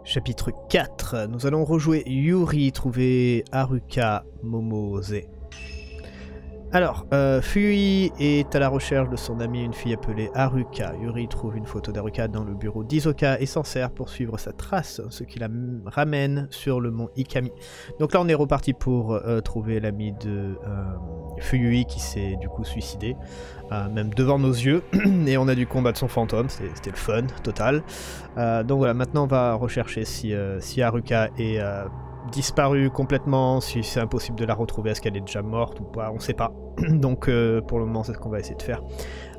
Chapitre 4. Nous allons rejouer Yuri, trouver Haruka Momose. Alors, Fuyui est à la recherche de son amie, une fille appelée Haruka. Yuri trouve une photo d'Haruka dans le bureau d'Hisoka et s'en sert pour suivre sa trace, ce qui la ramène sur le mont Ikami. Donc là, on est reparti pour trouver l'ami de Fuyui qui s'est du coup suicidé, même devant nos yeux, et on a dû combattre son fantôme, c'était le fun total. Donc voilà, maintenant on va rechercher si Haruka est disparue complètement, si c'est impossible de la retrouver, est-ce qu'elle est déjà morte ou pas, on sait pas. Donc pour le moment c'est ce qu'on va essayer de faire.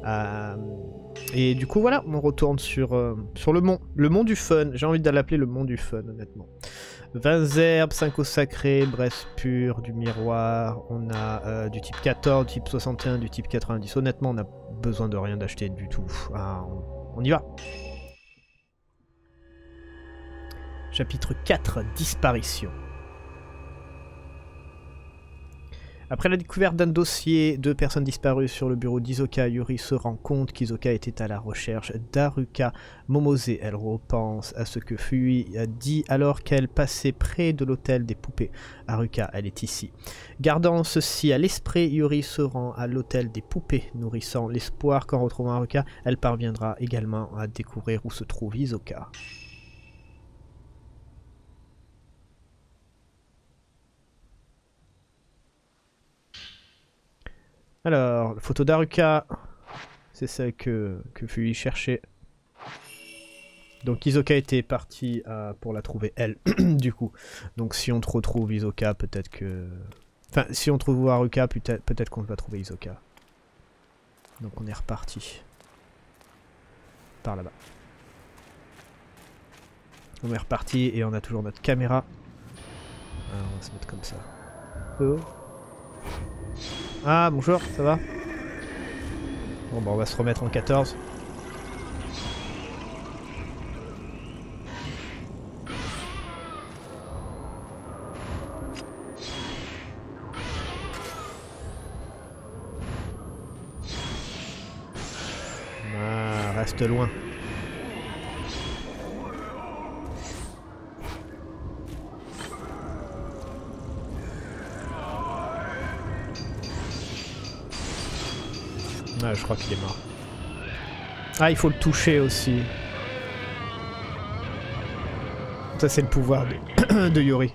Et du coup voilà, on retourne sur le mont du fun. J'ai envie de l'appeler le mont du fun honnêtement. 20 herbes, 5 eaux sacrées, braise pure, du miroir, on a du type 14, du type 61, du type 90. Honnêtement on a besoin de rien d'acheter du tout. On y va. Chapitre 4, disparition. Après la découverte d'un dossier de personnes disparues sur le bureau d'Hisoka, Yuri se rend compte qu'Hisoka était à la recherche d'Haruka Momose. Elle repense à ce que Fuyui a dit alors qu'elle passait près de l'hôtel des poupées. Haruka, elle est ici. Gardant ceci à l'esprit, Yuri se rend à l'hôtel des poupées, nourrissant l'espoir qu'en retrouvant Haruka, elle parviendra également à découvrir où se trouve Hisoka. Alors, la photo d'Haruka, c'est celle que Fuyui cherchait. Donc Hisoka était partie pour la trouver elle, du coup. Donc si on te retrouve Hisoka, peut-être que... Enfin, si on trouve Haruka, peut-être qu'on va trouver Hisoka. Donc on est reparti. Par là-bas. On est reparti et on a toujours notre caméra. Alors, on va se mettre comme ça. Oh. Ah bonjour, ça va? Bon bah on va se remettre en 14. Ah, reste loin. Ah, je crois qu'il est mort. Ah, il faut le toucher aussi. Ça, c'est le pouvoir de Yuri.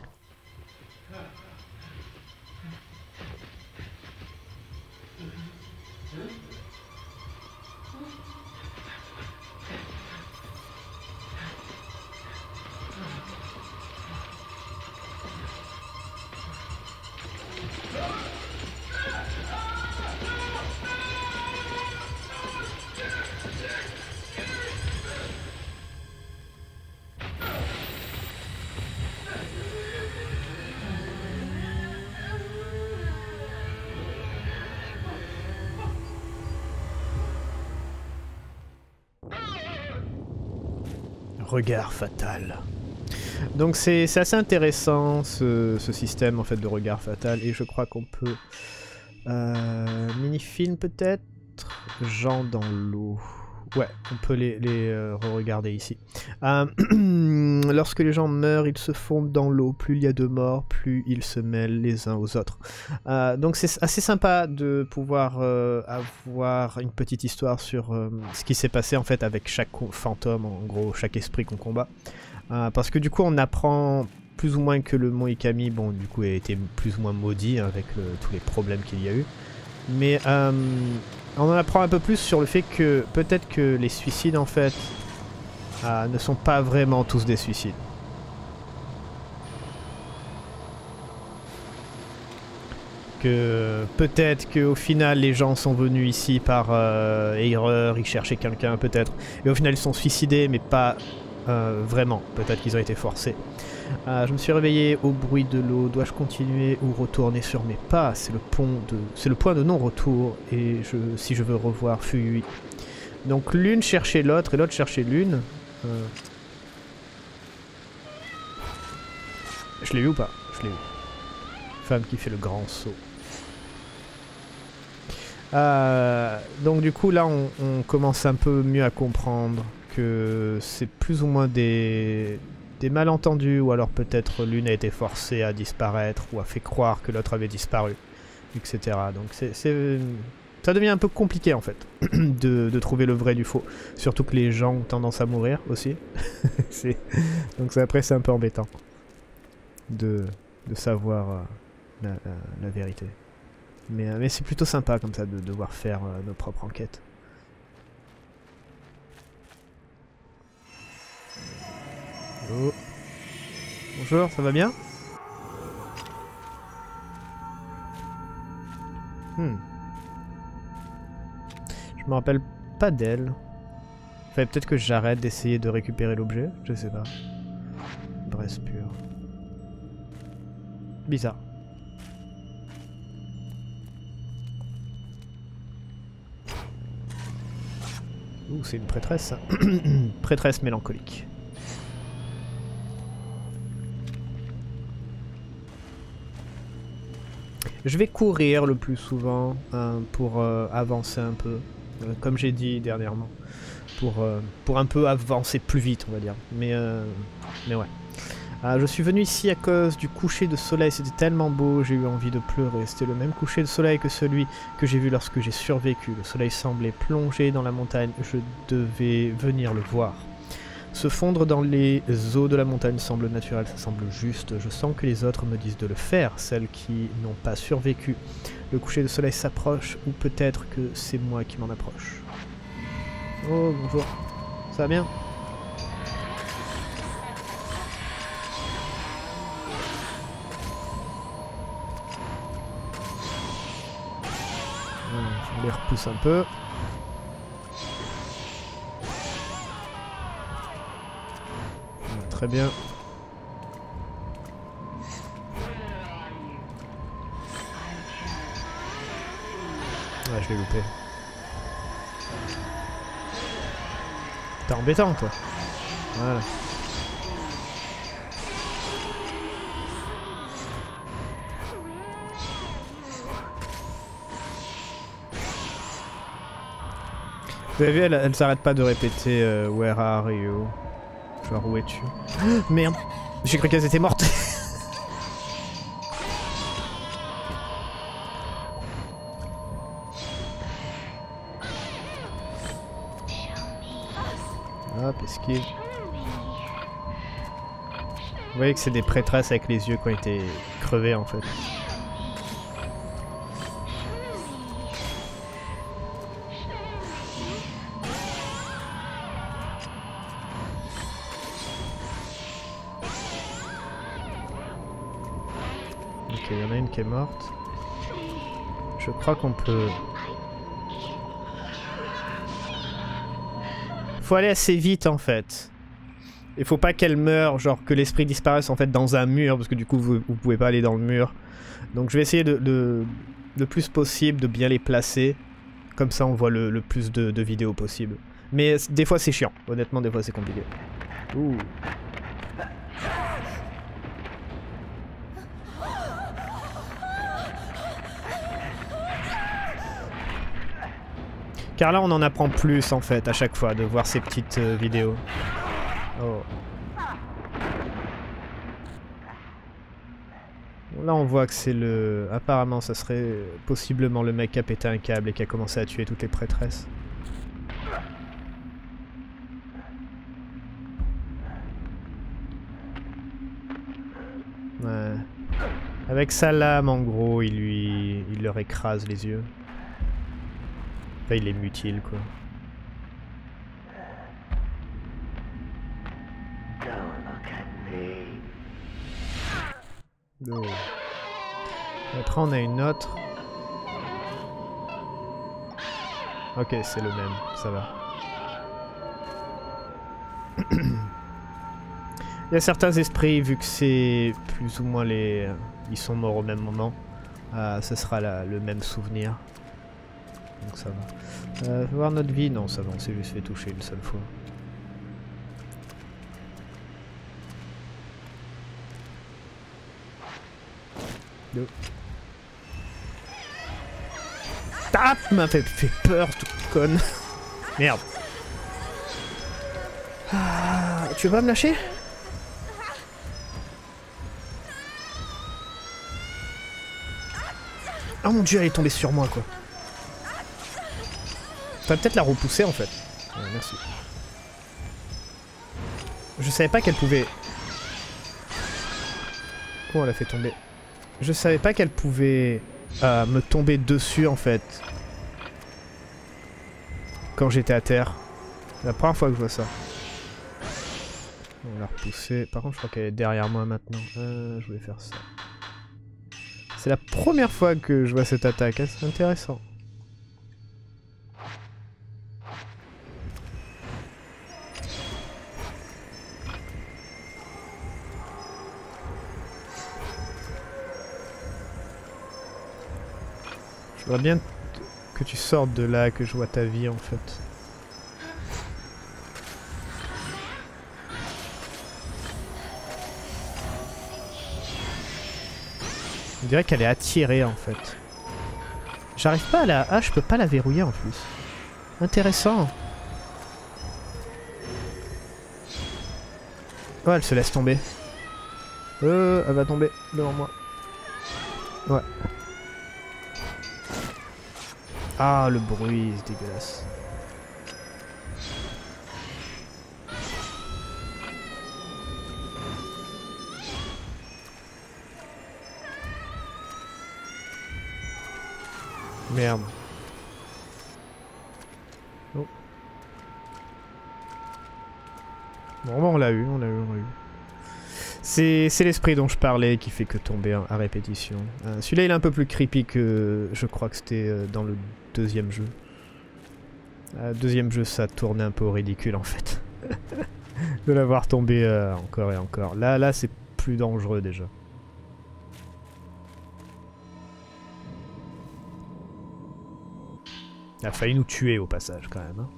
Regard fatal. Donc c'est assez intéressant ce système en fait de regard fatal et je crois qu'on peut mini-film peut-être, gens dans l'eau. Ouais, on peut les re-regarder ici. Lorsque les gens meurent, ils se fondent dans l'eau. Plus il y a de morts, plus ils se mêlent les uns aux autres. Donc c'est assez sympa de pouvoir avoir une petite histoire sur ce qui s'est passé en fait avec chaque fantôme, en gros chaque esprit qu'on combat. Parce que du coup on apprend plus ou moins que le mont Ikami, bon du coup a été plus ou moins maudit avec tous les problèmes qu'il y a eu. Mais on en apprend un peu plus sur le fait que peut-être que les suicides en fait ne sont pas vraiment tous des suicides. Que peut-être qu'au final les gens sont venus ici par erreur, ils cherchaient quelqu'un peut-être, et au final ils sont suicidés mais pas vraiment, peut-être qu'ils ont été forcés. Je me suis réveillé au bruit de l'eau. Dois-je continuer ou retourner sur mes pas? C'est le point de non-retour. Et si je veux revoir Fuyui. Donc l'une cherchait l'autre et l'autre cherchait l'une. Je l'ai eu ou pas? Je l'ai eu. Femme qui fait le grand saut. Donc du coup là on commence un peu mieux à comprendre que c'est plus ou moins des des malentendus, ou alors peut-être l'une a été forcée à disparaître, ou a fait croire que l'autre avait disparu, etc. Donc ça devient un peu compliqué en fait, de trouver le vrai du faux. Surtout que les gens ont tendance à mourir aussi. Donc après c'est un peu embêtant de savoir la vérité. Mais c'est plutôt sympa comme ça de devoir faire nos propres enquêtes. Oh. Bonjour, ça va bien? Je me rappelle pas d'elle. Fallait peut-être que j'arrête d'essayer de récupérer l'objet, je sais pas. Braise pure. Bizarre. Ouh, c'est une prêtresse ça. Prêtresse mélancolique. Je vais courir le plus souvent pour avancer un peu, comme j'ai dit dernièrement, pour un peu avancer plus vite on va dire, mais ouais. Je suis venu ici à cause du coucher de soleil, c'était tellement beau, j'ai eu envie de pleurer, c'était le même coucher de soleil que celui que j'ai vu lorsque j'ai survécu, le soleil semblait plonger dans la montagne, je devais venir le voir. Se fondre dans les eaux de la montagne semble naturel, ça semble juste. Je sens que les autres me disent de le faire, celles qui n'ont pas survécu. Le coucher de soleil s'approche, ou peut-être que c'est moi qui m'en approche. Oh, bonjour. Ça va bien? On les repousse un peu. Très bien. Ouais, je l'ai loupé. T'es embêtant, toi. Voilà. Vous avez vu, elle s'arrête pas de répéter Where are you? Genre, où es-tu? Merde! J'ai cru qu'elles étaient mortes! Hop, esquive. Vous voyez que c'est des prêtresses avec les yeux qui ont été crevés en fait. Ok, il y en a une qui est morte. Je crois qu'on peut... Faut aller assez vite en fait. Il faut pas qu'elle meure, genre que l'esprit disparaisse en fait dans un mur, parce que du coup vous pouvez pas aller dans le mur. Donc je vais essayer le plus possible de bien les placer. Comme ça on voit le plus de vidéos possible. Mais des fois c'est chiant, honnêtement des fois c'est compliqué. Ouh. Car là on en apprend plus en fait à chaque fois de voir ces petites vidéos. Oh. Là on voit que c'est le... Apparemment ça serait possiblement le mec qui a pété un câble et qui a commencé à tuer toutes les prêtresses. Ouais. Avec sa lame en gros il leur écrase les yeux. Enfin, il les mutile quoi. Oh. Après on a une autre. Ok, c'est le même, ça va. Il y a certains esprits, vu que c'est plus ou moins les... Ils sont morts au même moment. Ce sera le même souvenir. Donc ça va. Voir notre vie? Non, ça va, on s'est juste fait toucher une seule fois. Ah, m'a fait peur, toute conne. Merde. Ah, tu veux pas me lâcher? Oh mon dieu, elle est tombée sur moi quoi. Faudrait peut-être la repousser en fait. Ouais, merci. Je savais pas qu'elle pouvait... Oh, elle a fait tomber. Je savais pas qu'elle pouvait me tomber dessus en fait. Quand j'étais à terre. C'est la première fois que je vois ça. On va la repousser. Par contre, je crois qu'elle est derrière moi maintenant. Je voulais faire ça. C'est la première fois que je vois cette attaque. C'est intéressant. Je voudrais bien que tu sortes de là, que je vois ta vie en fait. On dirait qu'elle est attirée en fait. J'arrive pas à la... Ah, je peux pas la verrouiller en plus. Intéressant. Oh, elle se laisse tomber. Elle va tomber devant moi. Ouais. Ah, le bruit, c'est dégueulasse. Merde. Oh. Bon, on l'a eu, on l'a eu, on l'a eu. C'est l'esprit dont je parlais qui fait que tomber à répétition. Celui-là, il est un peu plus creepy que je crois que c'était dans le deuxième jeu. Deuxième jeu, ça tournait un peu au ridicule en fait. De l'avoir tombé encore et encore. Là, c'est plus dangereux déjà. Elle a failli nous tuer au passage quand même. Hein.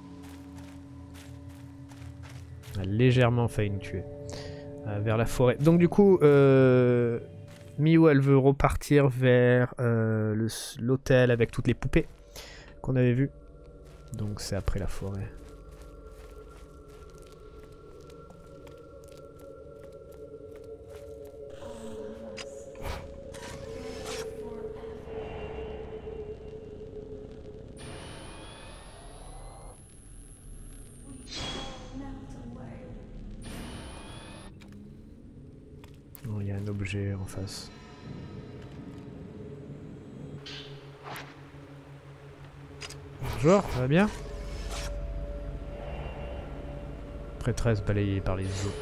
Elle a légèrement failli nous tuer. Vers la forêt. Donc du coup, Miou, elle veut repartir vers l'hôtel avec toutes les poupées qu'on avait vues. Donc c'est après la forêt. Il y a un objet en face. Bonjour, ça va bien? Prêtresse balayée par les eaux.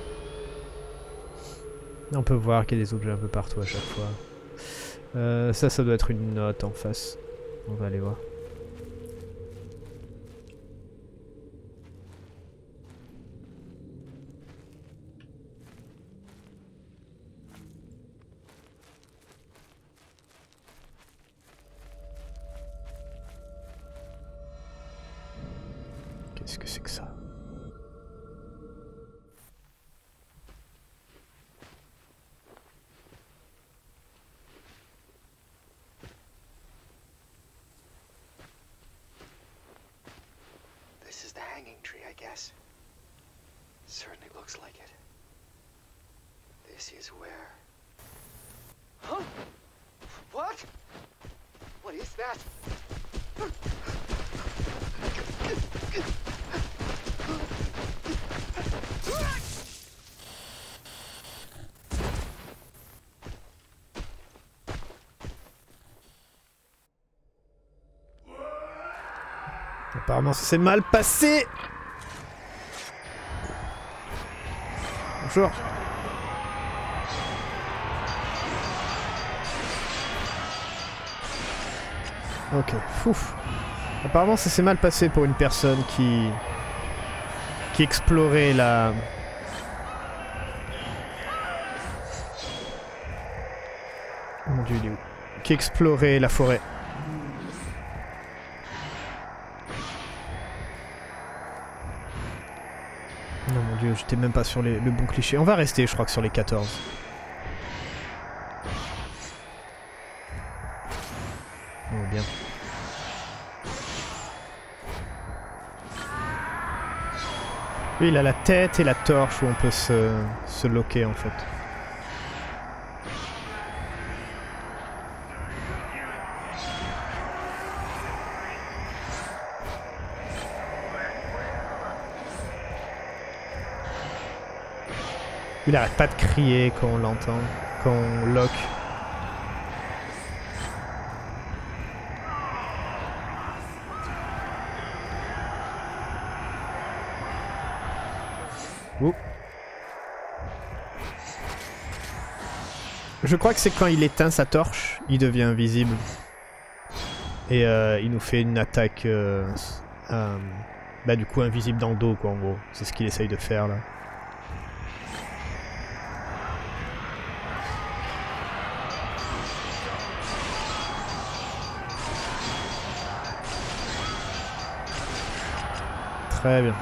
On peut voir qu'il y a des objets un peu partout à chaque fois. Ça doit être une note en face. On va aller voir. Qu'est-ce que c'est que ça? This is the hanging tree, I guess. Certainly looks like it. This is where... Huh? What? What is that? Apparemment, ça s'est mal passé. Bonjour. Ok, fouf. Apparemment, ça s'est mal passé pour une personne qui explorait la... Oh mon dieu, il est où? Qui explorait la forêt. Non mon dieu, j'étais même pas sur le bon cliché. On va rester, je crois, que sur les 14. Oh bien. Lui, il a la tête et la torche où on peut se loquer en fait. Il arrête pas de crier quand on l'entend, quand on lock. Oh. Je crois que c'est quand il éteint sa torche, il devient invisible. Et il nous fait une attaque bah du coup invisible dans le dos quoi en gros. C'est ce qu'il essaye de faire là. Très bien.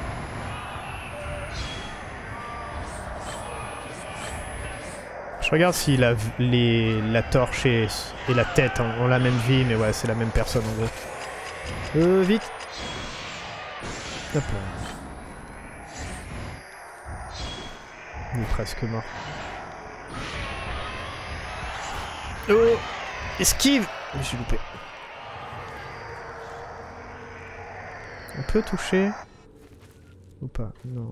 Je regarde si la torche et la tête ont la même vie, mais ouais, c'est la même personne en gros. Vite. Hop là. Il est presque mort. Oh! Esquive! J'ai loupé. On peut toucher? Ou pas? Non.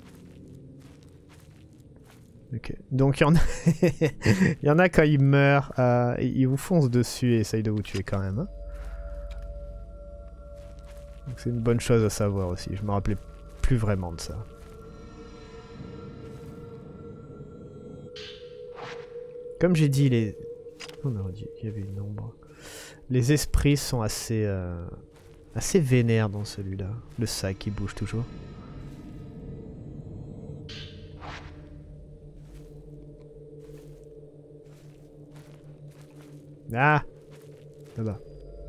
Ok. Donc il y en a, il y en a quand ils meurent, ils vous foncent dessus et essayent de vous tuer quand même. Hein. Donc c'est une bonne chose à savoir aussi. Je me rappelais plus vraiment de ça. Comme j'ai dit, les... On a dit qu'il y avait une ombre. Les esprits sont assez vénères dans celui-là. Le sac qui bouge toujours. Ah! Là-bas.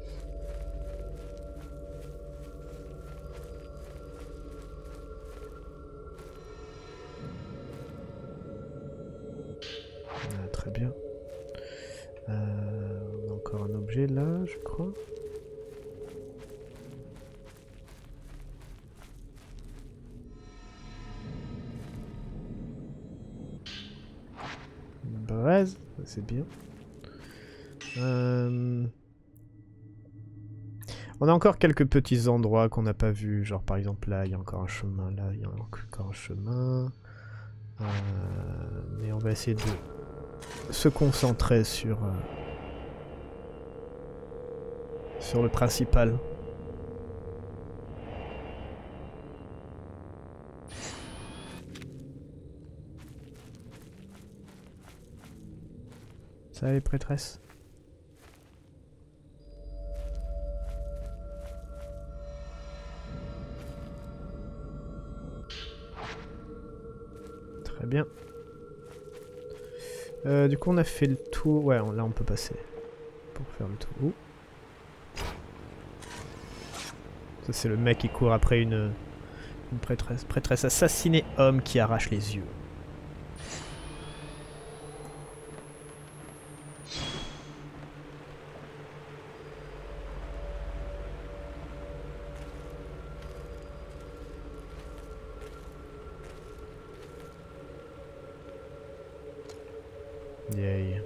Ah, très bien. On a encore un objet là, je crois. Une braise, c'est bien. On a encore quelques petits endroits qu'on n'a pas vus, genre par exemple là il y a encore un chemin, là il y a encore un chemin. Mais on va essayer de se concentrer sur le principal. Ça va les prêtresses? Très bien. Du coup on a fait le tour. Ouais, là on peut passer. Pour faire le tour. Ouh. Ça c'est le mec qui court après une prêtresse. Prêtresse assassinée, homme qui arrache les yeux. Yay.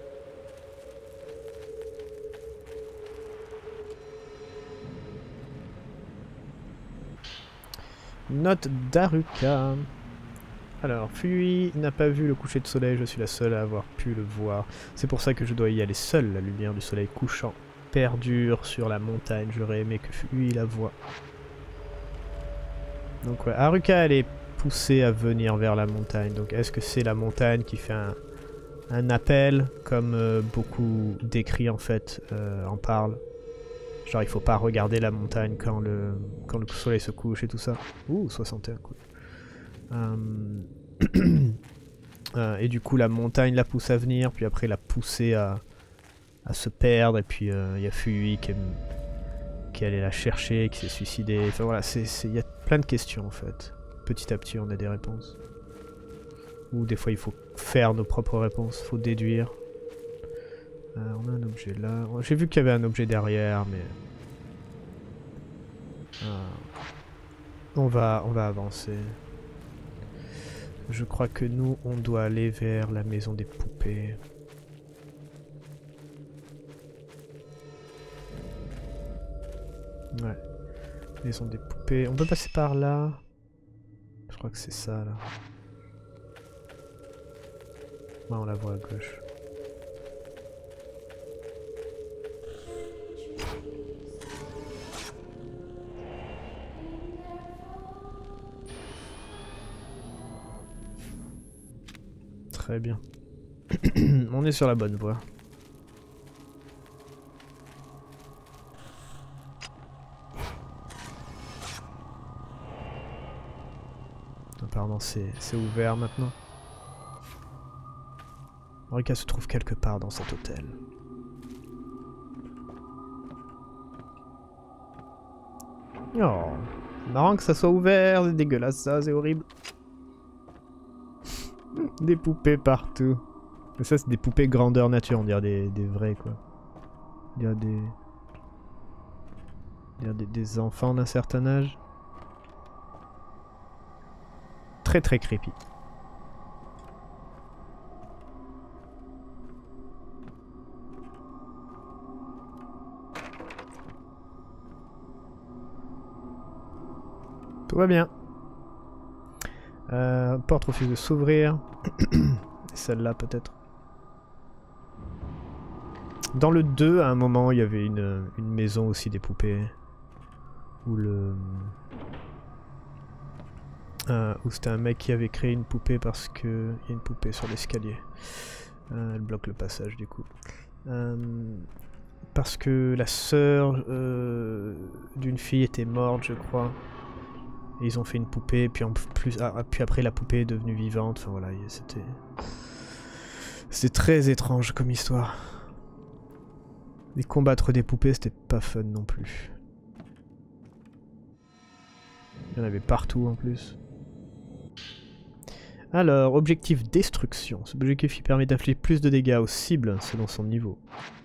Note d'Haruka. Alors, Fui n'a pas vu le coucher de soleil, je suis la seule à avoir pu le voir. C'est pour ça que je dois y aller seule. La lumière du soleil couchant perdure sur la montagne. J'aurais aimé que Fui la voie. Donc ouais, Haruka elle est poussée à venir vers la montagne. Donc est-ce que c'est la montagne qui fait un appel, comme beaucoup d'écrits en fait en parlent? Genre il faut pas regarder la montagne quand le soleil se couche et tout ça. Ouh, 61, cool. Et du coup la montagne la pousse à venir, puis après la pousser à se perdre, et puis il y a Fui qui allait la chercher, qui s'est suicidé. Enfin voilà, il y a plein de questions en fait. Petit à petit on a des réponses. Ou des fois il faut faire nos propres réponses, il faut déduire. On a un objet là. J'ai vu qu'il y avait un objet derrière, mais... on va avancer. Je crois que nous, on doit aller vers la maison des poupées. Ouais. Maison des poupées. On peut passer par là. Je crois que c'est ça, là. Ouais, on la voit à gauche. Très bien. On est sur la bonne voie. Apparemment c'est ouvert maintenant. Haruka se trouve quelque part dans cet hôtel. Oh, marrant que ça soit ouvert, c'est dégueulasse ça, c'est horrible. Des poupées partout. Mais ça c'est des poupées grandeur nature, on dirait des vrais quoi. On dirait des enfants d'un certain âge. Très très creepy. Tout va bien. Porte refuse de s'ouvrir. Celle-là peut-être. Dans le 2, à un moment, il y avait une maison aussi des poupées. Où où c'était un mec qui avait créé une poupée parce que il y a une poupée sur l'escalier. Elle bloque le passage du coup. Parce que la sœur d'une fille était morte, je crois. Et ils ont fait une poupée, puis puis après la poupée est devenue vivante. Enfin voilà, c'était très étrange comme histoire. Et combattre des poupées, c'était pas fun non plus. Il y en avait partout en plus. Alors, objectif destruction. Ce objectif qui permet d'infliger plus de dégâts aux cibles selon son niveau.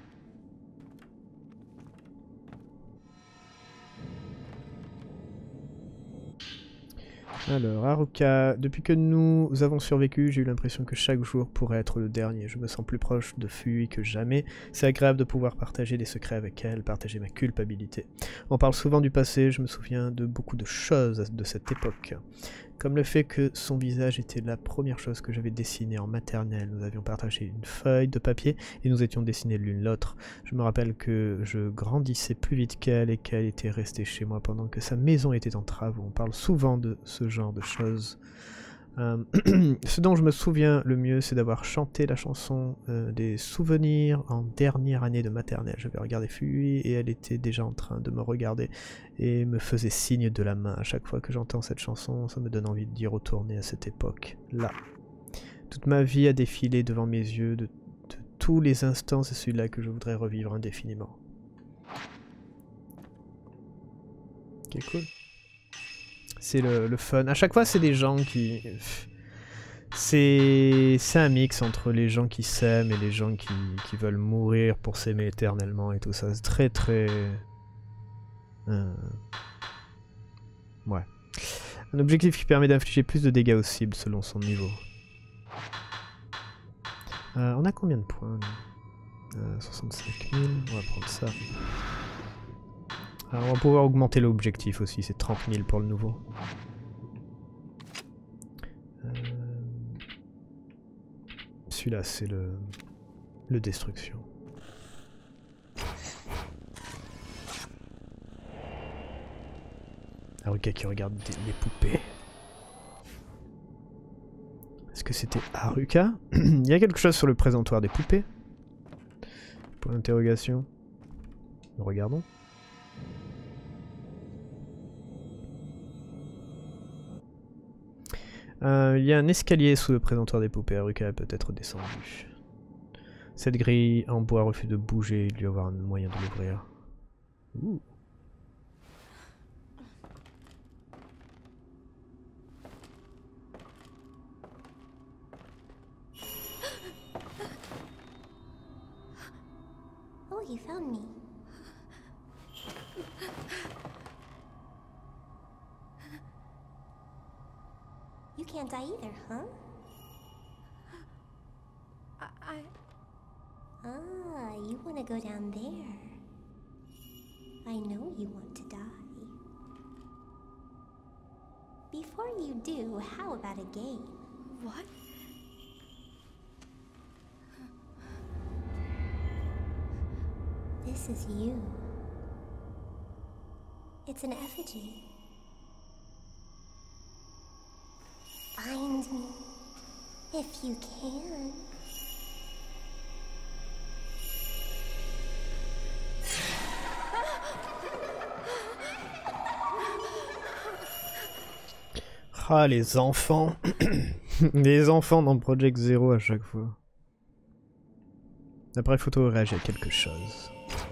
Alors, Haruka, depuis que nous avons survécu, j'ai eu l'impression que chaque jour pourrait être le dernier. Je me sens plus proche de Fui que jamais. C'est agréable de pouvoir partager des secrets avec elle, partager ma culpabilité. On parle souvent du passé, je me souviens de beaucoup de choses de cette époque. Comme le fait que son visage était la première chose que j'avais dessinée en maternelle. Nous avions partagé une feuille de papier et nous étions dessinés l'une l'autre. Je me rappelle que je grandissais plus vite qu'elle et qu'elle était restée chez moi pendant que sa maison était en travaux. On parle souvent de ce genre de choses. Ce dont je me souviens le mieux, c'est d'avoir chanté la chanson des souvenirs en dernière année de maternelle. J'avais regardé Fui et elle était déjà en train de me regarder et me faisait signe de la main. À chaque fois que j'entends cette chanson, ça me donne envie d'y retourner à cette époque-là. Toute ma vie a défilé devant mes yeux, de tous les instants, c'est celui-là que je voudrais revivre indéfiniment. Ok, cool. C'est le fun. À chaque fois, c'est des gens qui... C'est un mix entre les gens qui s'aiment et les gens qui veulent mourir pour s'aimer éternellement et tout ça. C'est très très... Ouais. Un objectif qui permet d'infliger plus de dégâts aux cibles selon son niveau. On a combien de points 65 000. On va prendre ça. Alors, on va pouvoir augmenter l'objectif aussi. C'est 30 000 pour le nouveau. Celui-là, c'est le destruction. Haruka qui regarde les poupées. Est-ce que c'était Haruka? Il y a quelque chose sur le présentoir des poupées. Point d'interrogation. Regardons. Il y a un escalier sous le présentoir des poupées. Haruka peut être descendu. Cette grille en bois refuse de bouger. Il doit y avoir un moyen de l'ouvrir. Ouh. Oh, you found me. You can't die either, huh? Ah, you want to go down there. I know you want to die. Before you do, how about a game? What? This is you. It's an effigy. Find me, if you can. Ah, les enfants. Les enfants dans Project Zero à chaque fois. L'appareil photo réagit à quelque chose.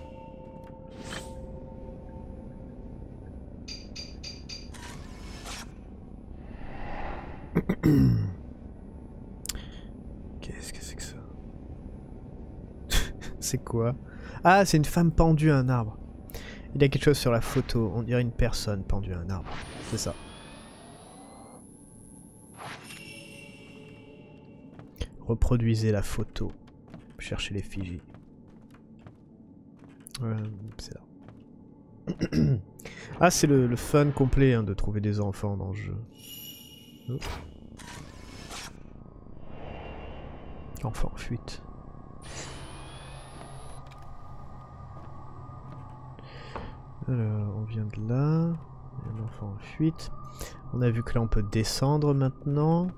Qu'est-ce que c'est que ça? C'est quoi? Ah, c'est une femme pendue à un arbre. Il y a quelque chose sur la photo. On dirait une personne pendue à un arbre. C'est ça. Reproduisez la photo. Cherchez l'effigie. C'est là. Ah, c'est le fun complet hein, de trouver des enfants dans le jeu. Oh. Enfant en fuite. Alors, on vient de là. Il y a un enfant en fuite. On a vu que là on peut descendre maintenant.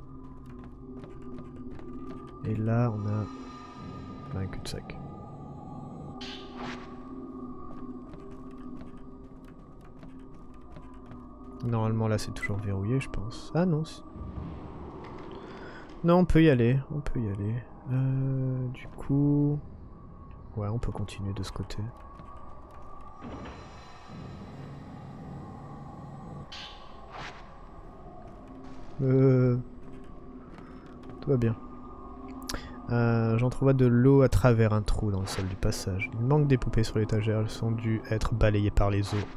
Et là on a un cul-de-sac. Normalement là c'est toujours verrouillé je pense. Ah non. Non on peut y aller. On peut y aller. Du coup... Ouais on peut continuer de ce côté. Tout va bien. J'entrevois de l'eau à travers un trou dans le sol du passage. Il manque des poupées sur l'étagère, elles sont dû être balayées par les eaux.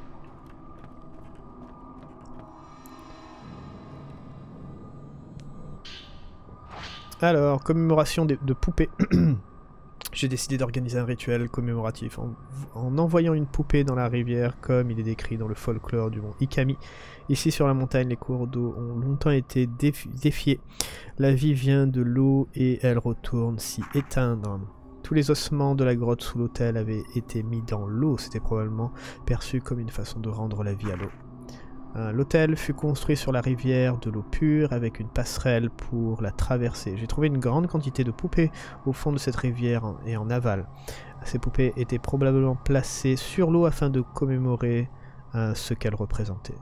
Alors, commémoration de poupées. J'ai décidé d'organiser un rituel commémoratif en envoyant une poupée dans la rivière comme il est décrit dans le folklore du mont Ikami. Ici sur la montagne, les cours d'eau ont longtemps été défiés. La vie vient de l'eau et elle retourne s'y éteindre. Tous les ossements de la grotte sous l'autel avaient été mis dans l'eau. C'était probablement perçu comme une façon de rendre la vie à l'eau. L'hôtel fut construit sur la rivière de l'eau pure avec une passerelle pour la traverser. J'ai trouvé une grande quantité de poupées au fond de cette rivière et en aval. Ces poupées étaient probablement placées sur l'eau afin de commémorer ce qu'elles représentaient.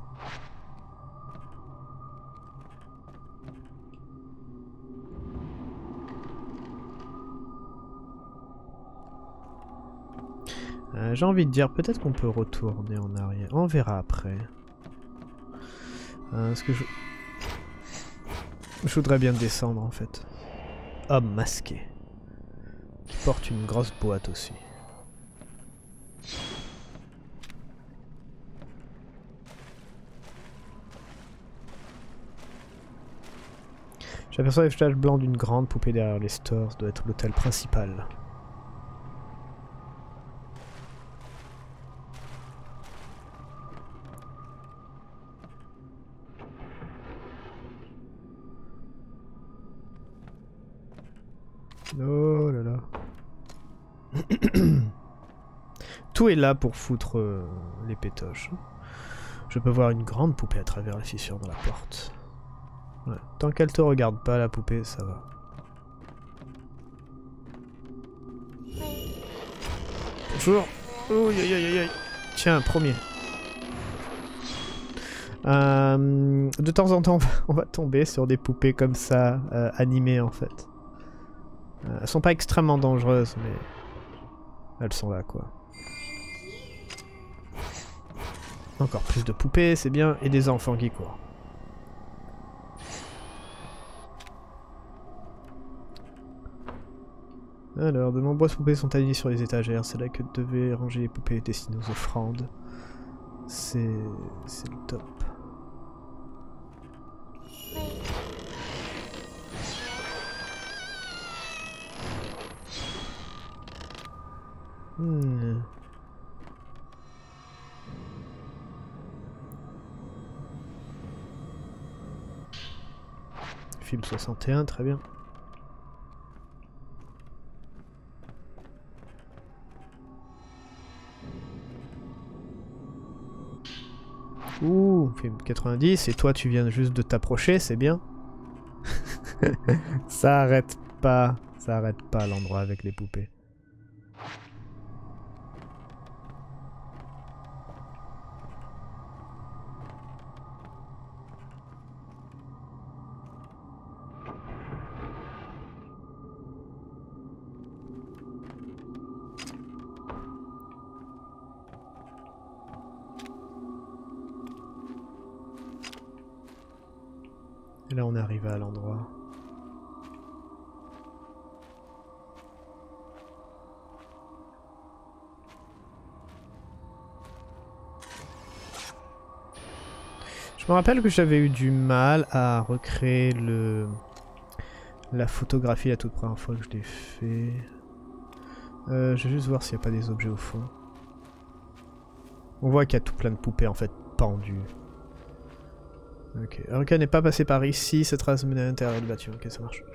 J'ai envie de dire peut-être qu'on peut retourner en arrière. On verra après. Parce que je voudrais bien descendre en fait. Homme masqué. Qui porte une grosse boîte aussi. J'aperçois les flash blancs d'une grande poupée derrière les stores. Ça doit être l'hôtel principal. Oh là là. Tout est là pour foutre les pétoches. Je peux voir une grande poupée à travers la fissure dans la porte. Ouais. Tant qu'elle te regarde pas, la poupée, ça va. Bonjour. Oh, aïe, aïe, aïe, aïe. Tiens, premier. De temps en temps, on va tomber sur des poupées comme ça, animées en fait. Elles sont pas extrêmement dangereuses, mais elles sont là, quoi. Encore plus de poupées, c'est bien, et des enfants qui courent. Alors, de nombreuses poupées sont alignées sur les étagères. C'est là que devaient ranger les poupées destinées aux offrandes. C'est le top. Film 61, très bien. Ouh, on fait 90 et toi tu viens juste de t'approcher, c'est bien. Ça arrête pas l'endroit avec les poupées. Et là on est arrivé à l'endroit. Je me rappelle que j'avais eu du mal à recréer la photographie la toute première fois que je l'ai fait. Je vais juste voir s'il n'y a pas des objets au fond. On voit qu'il y a tout plein de poupées en fait pendues. Ok, Haruka n'est pas passé par ici, cette trace mène à l'intérieur du bâtiment. Ok, ça marche.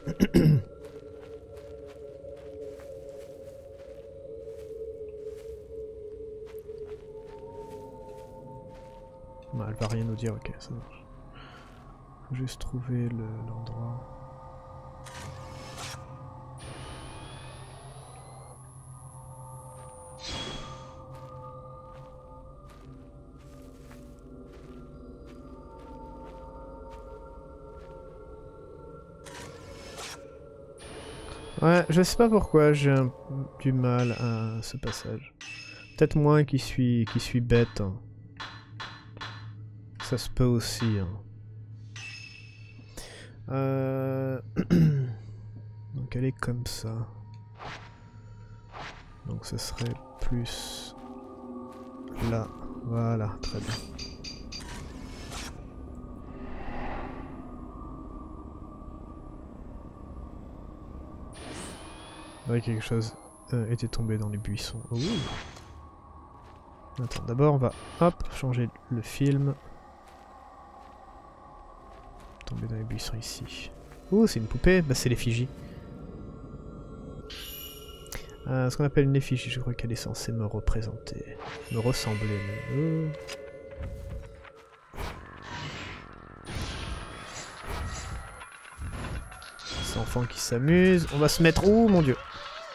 Elle va rien nous dire, ok, ça marche. Faut juste trouver l'endroit. Ouais, je sais pas pourquoi j'ai du mal à ce passage. Peut-être moi qui suis bête. Hein. Ça se peut aussi. Hein. Donc elle est comme ça. Donc ce serait plus là. Voilà, très bien. Ouais, quelque chose était tombé dans les buissons. Oh. Attends, d'abord on va hop changer le film. Tomber dans les buissons ici. Oh, c'est une poupée. Bah c'est l'effigie. Ce qu'on appelle une effigie, je crois qu'elle est censée me représenter. Me ressembler. Mais... Ces enfants qui s'amusent. On va se mettre... Oh mon dieu.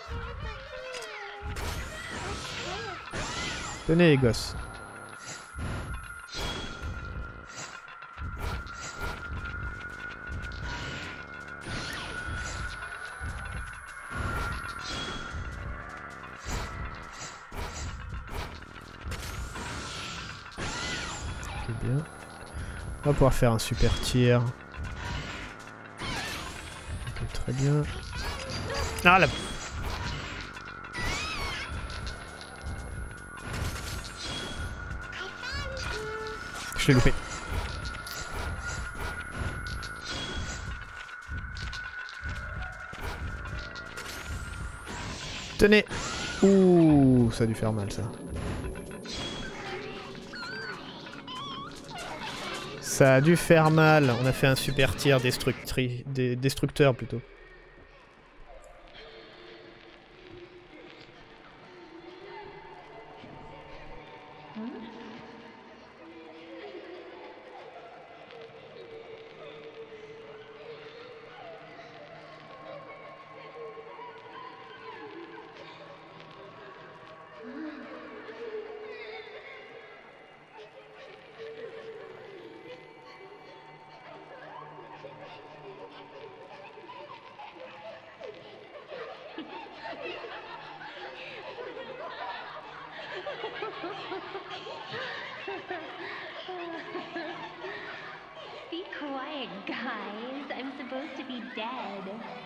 Tenez les gosses. Bien. On va pouvoir faire un super tir. Ok, très bien. Ah là. Je l'ai loupé. Tenez. Ouh, ça a dû faire mal ça. Ça a dû faire mal. On a fait un super tir destructeur plutôt. Be quiet, guys. I'm supposed to be dead.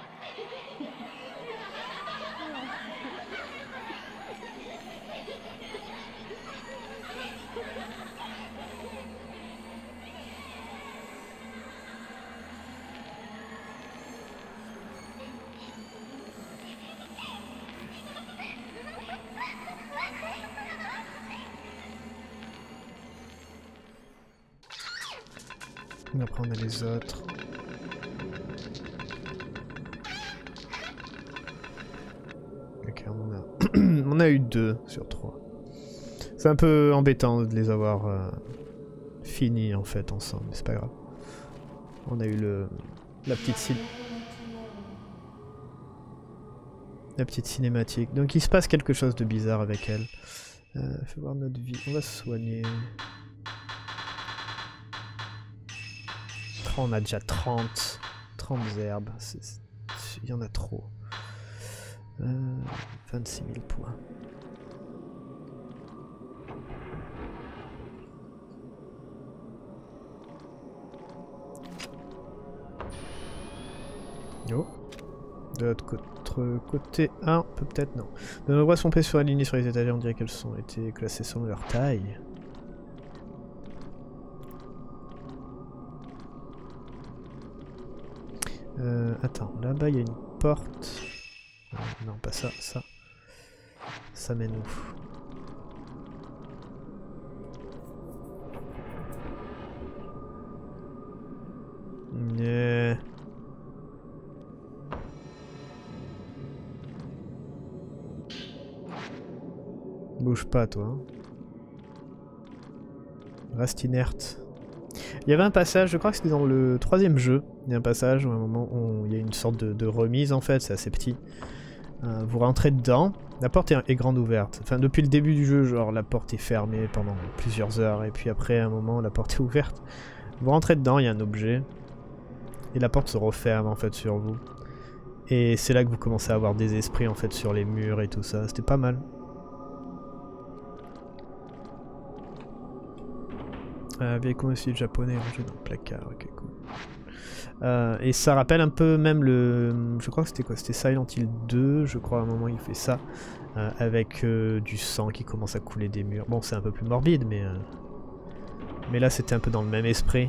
Après on a les autres. Ok, on a eu 2 sur 3. C'est un peu embêtant de les avoir fini en fait ensemble, mais c'est pas grave. On a eu la petite cinématique. Donc il se passe quelque chose de bizarre avec elle. Fais voir notre vie. On va se soigner. Oh, on a déjà 30 herbes. Il y en a trop. 26 000 points. Oh. De l'autre côté, peut-être non. De nombreuses pompées sont alignées sur les étagères, on dirait qu'elles ont été classées selon leur taille. Attends, là-bas il y a une porte. Non, pas ça, ça. Ça mène où? Bouge pas, toi. Reste inerte. Il y avait un passage, je crois que c'était dans le 3e jeu. Il y a un passage où à un moment où il y a une sorte de remise en fait, c'est assez petit. Vous rentrez dedans, la porte est grande ouverte. Enfin, depuis le début du jeu, genre la porte est fermée pendant plusieurs heures, et puis après, à un moment, la porte est ouverte. Vous rentrez dedans, il y a un objet, et la porte se referme en fait sur vous. Et c'est là que vous commencez à avoir des esprits en fait sur les murs et tout ça. C'était pas mal. Vieille style japonais rangé dans le placard, ok cool. Et ça rappelle un peu même le... Je crois que c'était quoi? C'était Silent Hill 2, je crois à un moment il fait ça. Avec du sang qui commence à couler des murs. Bon c'est un peu plus morbide mais là c'était un peu dans le même esprit.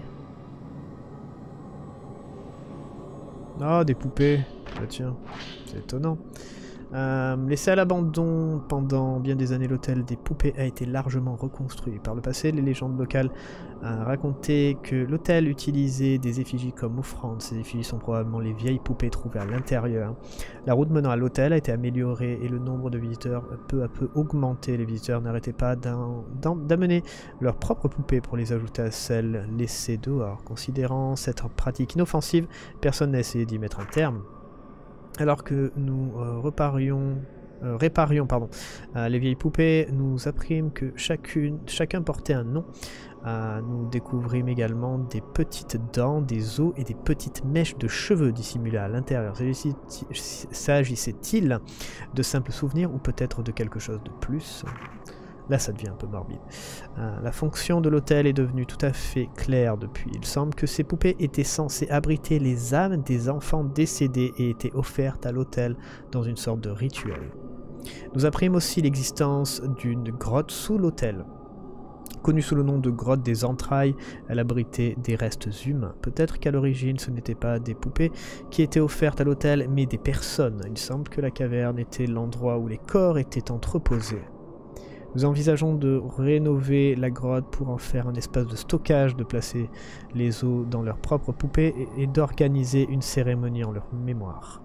Ah des poupées, bah tiens, c'est étonnant. Laissé à l'abandon pendant bien des années, l'hôtel des poupées a été largement reconstruit. Par le passé, les légendes locales racontaient que l'hôtel utilisait des effigies comme offrande. Ces effigies sont probablement les vieilles poupées trouvées à l'intérieur. La route menant à l'hôtel a été améliorée et le nombre de visiteurs a peu à peu augmenté. Les visiteurs n'arrêtaient pas d'amener leurs propres poupées pour les ajouter à celles laissées dehors. Considérant cette pratique inoffensive, personne n'a essayé d'y mettre un terme. Alors que nous réparions les vieilles poupées, nous apprîmes que chacun portait un nom. Nous découvrîmes également des petites dents, des os et des petites mèches de cheveux dissimulées à l'intérieur. S'agissait-il de simples souvenirs ou peut-être de quelque chose de plus ? Là, ça devient un peu morbide. La fonction de l'hôtel est devenue tout à fait claire depuis. Il semble que ces poupées étaient censées abriter les âmes des enfants décédés et étaient offertes à l'hôtel dans une sorte de rituel. Nous apprîmes aussi l'existence d'une grotte sous l'hôtel. Connue sous le nom de grotte des entrailles, elle abritait des restes humains. Peut-être qu'à l'origine ce n'étaient pas des poupées qui étaient offertes à l'hôtel, mais des personnes. Il semble que la caverne était l'endroit où les corps étaient entreposés. Nous envisageons de rénover la grotte pour en faire un espace de stockage, de placer les os dans leurs propres poupées et d'organiser une cérémonie en leur mémoire.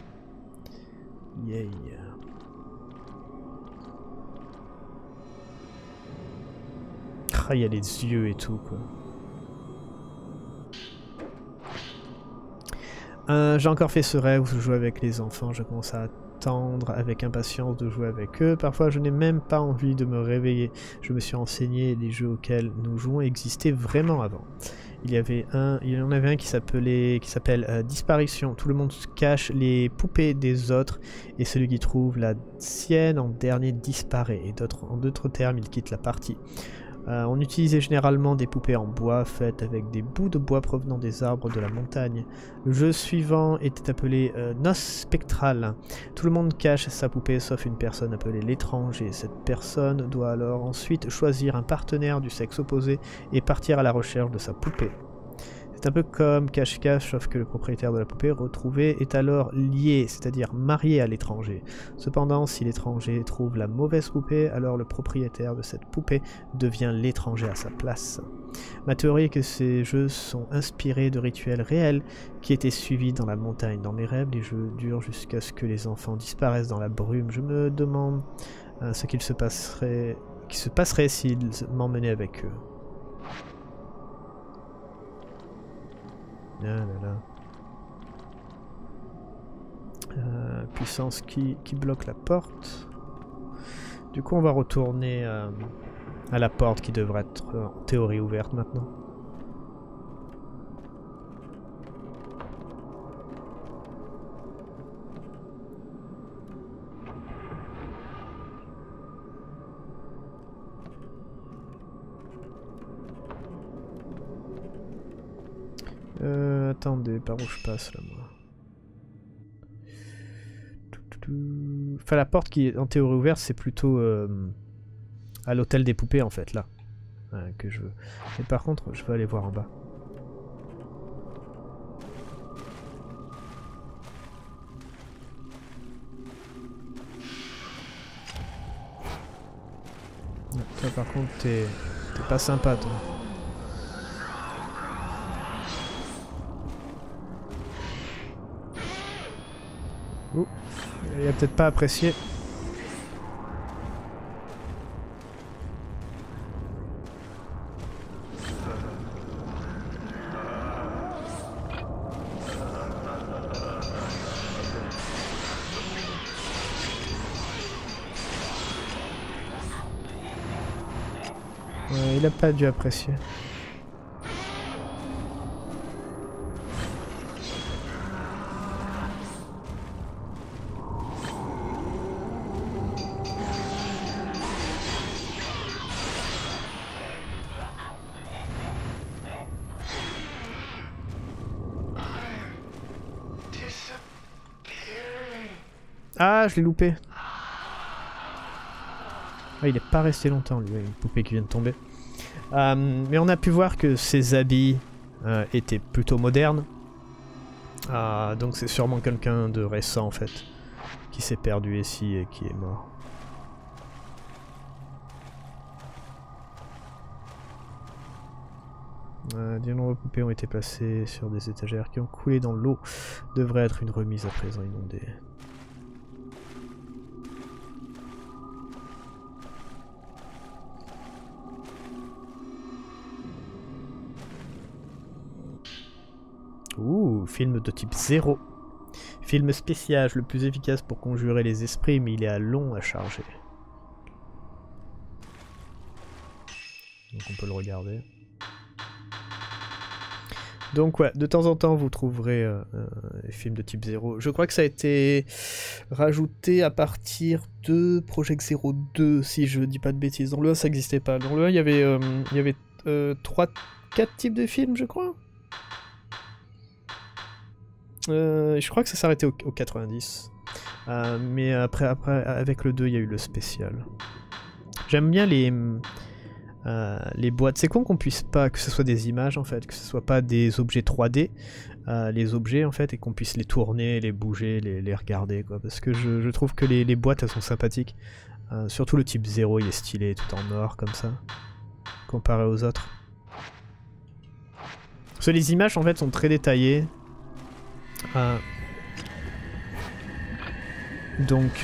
Yeah. Ah, il y a les yeux et tout, quoi. J'ai encore fait ce rêve où je jouais avec les enfants, je commence à attendre avec impatience de jouer avec eux. Parfois je n'ai même pas envie de me réveiller. Je me suis renseigné, les jeux auxquels nous jouons existaient vraiment avant. Il y en avait un qui s'appelle Disparition. Tout le monde cache les poupées des autres et celui qui trouve la sienne en dernier disparaît. Et en d'autres termes, il quitte la partie. On utilisait généralement des poupées en bois faites avec des bouts de bois provenant des arbres de la montagne. Le jeu suivant était appelé Noce Spectrale. Tout le monde cache sa poupée sauf une personne appelée l'étranger. Cette personne doit alors ensuite choisir un partenaire du sexe opposé et partir à la recherche de sa poupée. C'est un peu comme cache-cache, sauf que le propriétaire de la poupée retrouvée est alors lié, c'est-à-dire marié à l'étranger. Cependant, si l'étranger trouve la mauvaise poupée, alors le propriétaire de cette poupée devient l'étranger à sa place. Ma théorie est que ces jeux sont inspirés de rituels réels qui étaient suivis dans la montagne. Dans mes rêves, les jeux durent jusqu'à ce que les enfants disparaissent dans la brume. Je me demande ce qui se passerait s'ils m'emmenaient avec eux. Ah là là. Puissance qui bloque la porte. Du coup on va retourner à la porte qui devrait être en théorie ouverte maintenant. Attendez, par où je passe là moi? Enfin la porte qui est en théorie ouverte c'est plutôt à l'hôtel des poupées en fait là que je veux. Mais par contre je veux aller voir en bas. Non, toi par contre t'es pas sympa toi. Ouh, il a peut-être pas apprécié. Il a pas dû apprécier. Ah, je l'ai loupé. Ah, il est pas resté longtemps lui, une poupée qui vient de tomber. Mais on a pu voir que ses habits étaient plutôt modernes. Donc c'est sûrement quelqu'un de récent en fait, qui s'est perdu ici et qui est mort. De nombreuses poupées ont été placées sur des étagères qui ont coulé dans l'eau. Devrait être une remise à présent inondée. Ouh, film de type 0. Film spécial, le plus efficace pour conjurer les esprits, mais il est long à charger. Donc on peut le regarder. Donc ouais, de temps en temps vous trouverez les films de type 0. Je crois que ça a été rajouté à partir de Project Zero 2, si je dis pas de bêtises. Dans le 1 ça n'existait pas. Dans le 1 il y avait 4 types de films je crois. Je crois que ça s'arrêtait au 90. Mais après, avec le 2, il y a eu le spécial. J'aime bien les boîtes. C'est con qu'on puisse pas, que ce soit des images en fait, que ce soit pas des objets 3D, les objets en fait, et qu'on puisse les tourner, les bouger, les regarder quoi. Parce que je trouve que les boîtes elles sont sympathiques. Surtout le type 0, il est stylé, tout en or comme ça, comparé aux autres. Parce que les images en fait sont très détaillées. Donc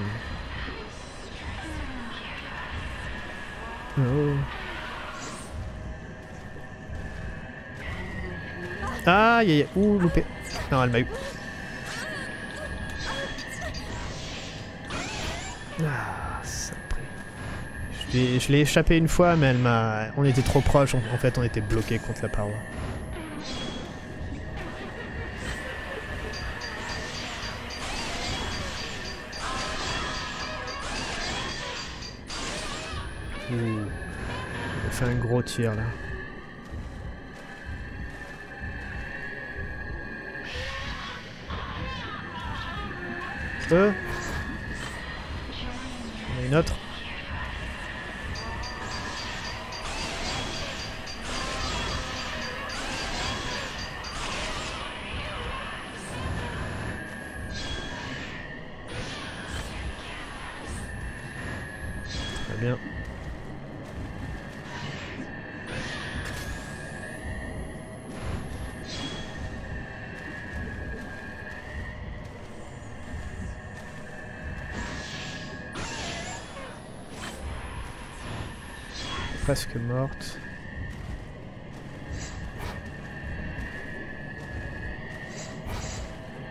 oh. Ah, ouh, loupé. Non, elle m'a eu. Ah, ça je l'ai échappé une fois, mais elle m'a. On était trop proches, en fait, on était bloqués contre la paroi. Ouh. On a fait un gros tir là. On a une autre. Très bien. Presque morte.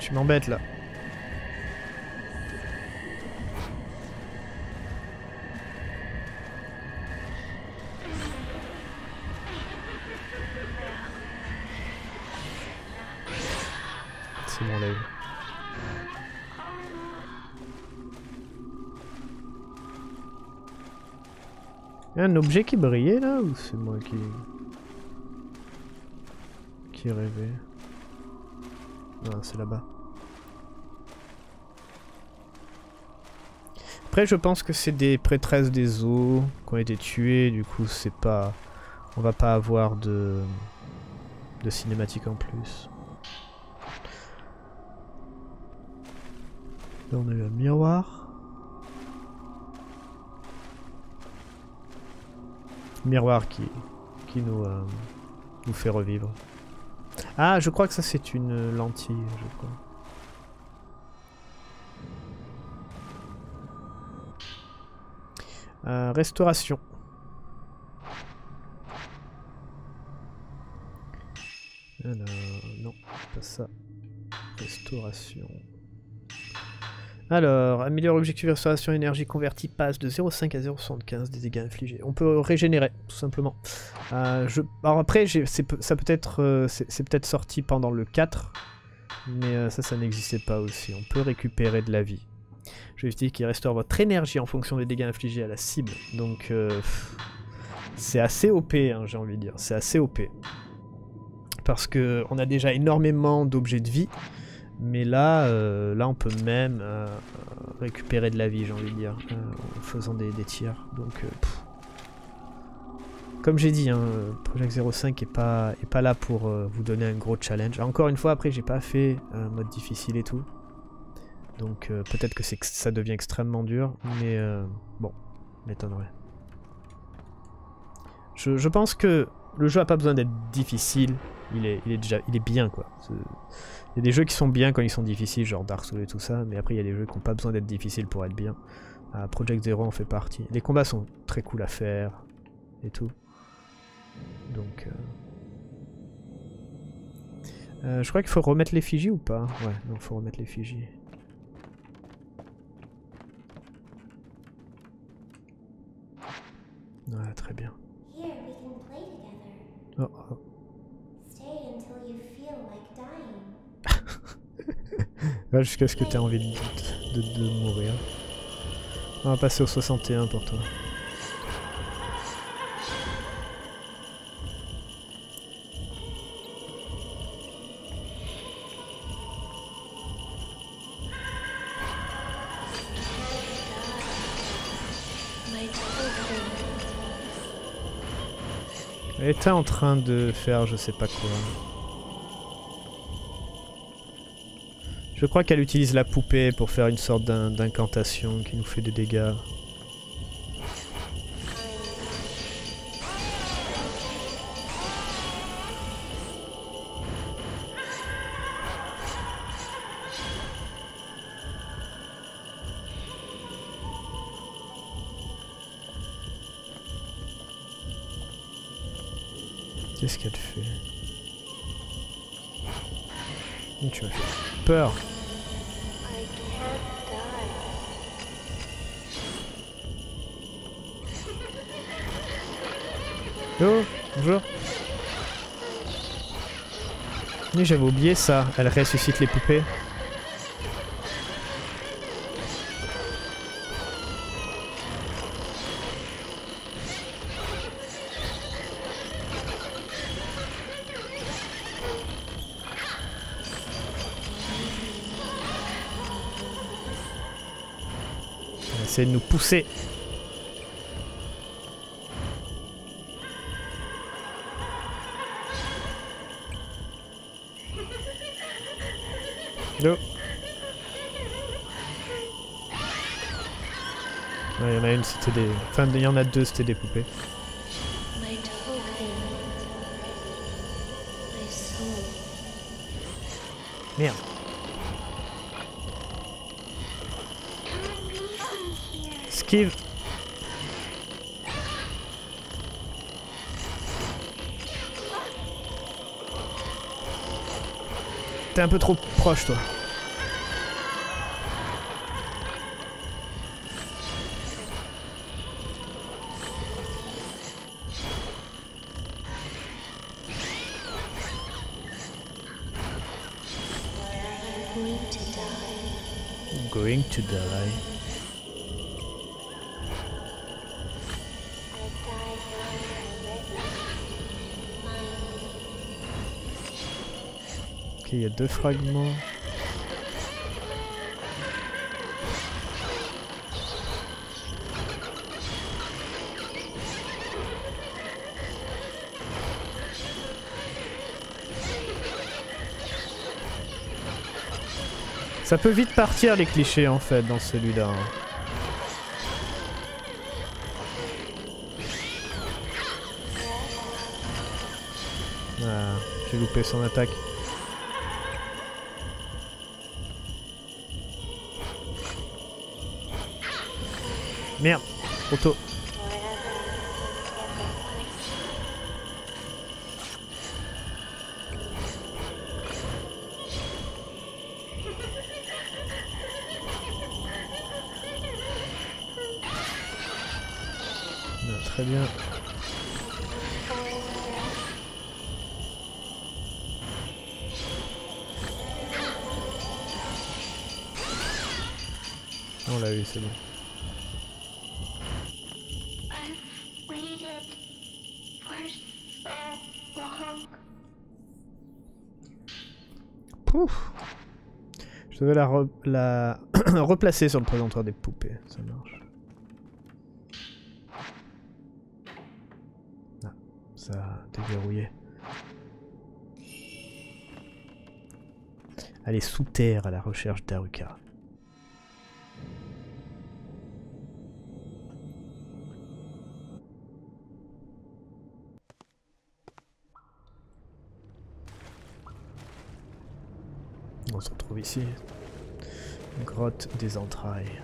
Tu m'embêtes là. C'est bon, là. Il y a un objet qui brillait là ou c'est moi qui rêvais? Non, c'est là-bas. Après, je pense que c'est des prêtresses des eaux qui ont été tuées, du coup, c'est pas. On va pas avoir de cinématique en plus. Là, on a eu un miroir. Miroir qui nous fait revivre. Ah, je crois que ça c'est une lentille, je crois. Restauration. Alors, non, pas ça. Restauration. Alors, améliore l'objectif de restauration énergie convertie passe de 0,5 à 0,75 des dégâts infligés. On peut régénérer, tout simplement. Alors après, c'est peut-être sorti pendant le 4, mais ça n'existait pas aussi. On peut récupérer de la vie. Je vais dire qu'il restaure votre énergie en fonction des dégâts infligés à la cible. Donc, c'est assez OP, hein, j'ai envie de dire. C'est assez OP. Parce qu'on a déjà énormément d'objets de vie. Mais là, on peut même récupérer de la vie, j'ai envie de dire, en faisant des tirs. Donc, comme j'ai dit, hein, Project 05 est pas là pour vous donner un gros challenge. Encore une fois, après, j'ai pas fait mode difficile et tout. Donc, peut-être que ça devient extrêmement dur, mais bon, m'étonnerait. Je pense que le jeu a pas besoin d'être difficile. Il est bien, quoi. Il y a des jeux qui sont bien quand ils sont difficiles, genre Dark Souls et tout ça, mais après il y a des jeux qui n'ont pas besoin d'être difficiles pour être bien. Project Zero en fait partie. Les combats sont très cool à faire et tout. Donc, je crois qu'il faut remettre l'effigie ou pas? Ouais, non, il faut remettre l'effigie. Ouais, très bien. Oh, oh. Va jusqu'à ce que tu aies envie de mourir. On va passer au 61 pour toi. Elle était en train de faire je sais pas quoi. Je crois qu'elle utilise la poupée pour faire une sorte d'incantation qui nous fait des dégâts. Qu'est-ce qu'elle fait? Tu m'as fait peur. Oh, bonjour. Oui, j'avais oublié ça. Elle ressuscite les poupées. Elle essaie de nous pousser. No. Ouais, il y en a une, c'était des... Enfin, il y en a deux, c'était des poupées. Merde. Esquive. T'es un peu trop proche, toi. Going to die. Ok, il y a 2 fragments. Ça peut vite partir les clichés en fait dans celui-là. Ah, j'ai loupé son attaque. Merde, trop tôt. Très bien. On l'a eu, c'est bon. Pouf. Je devais la replacer sur le présentoir des poupées, ça marche. Ah, ça a déverrouillé. Aller sous terre à la recherche d'Haruka. On se retrouve ici. Grotte des entrailles.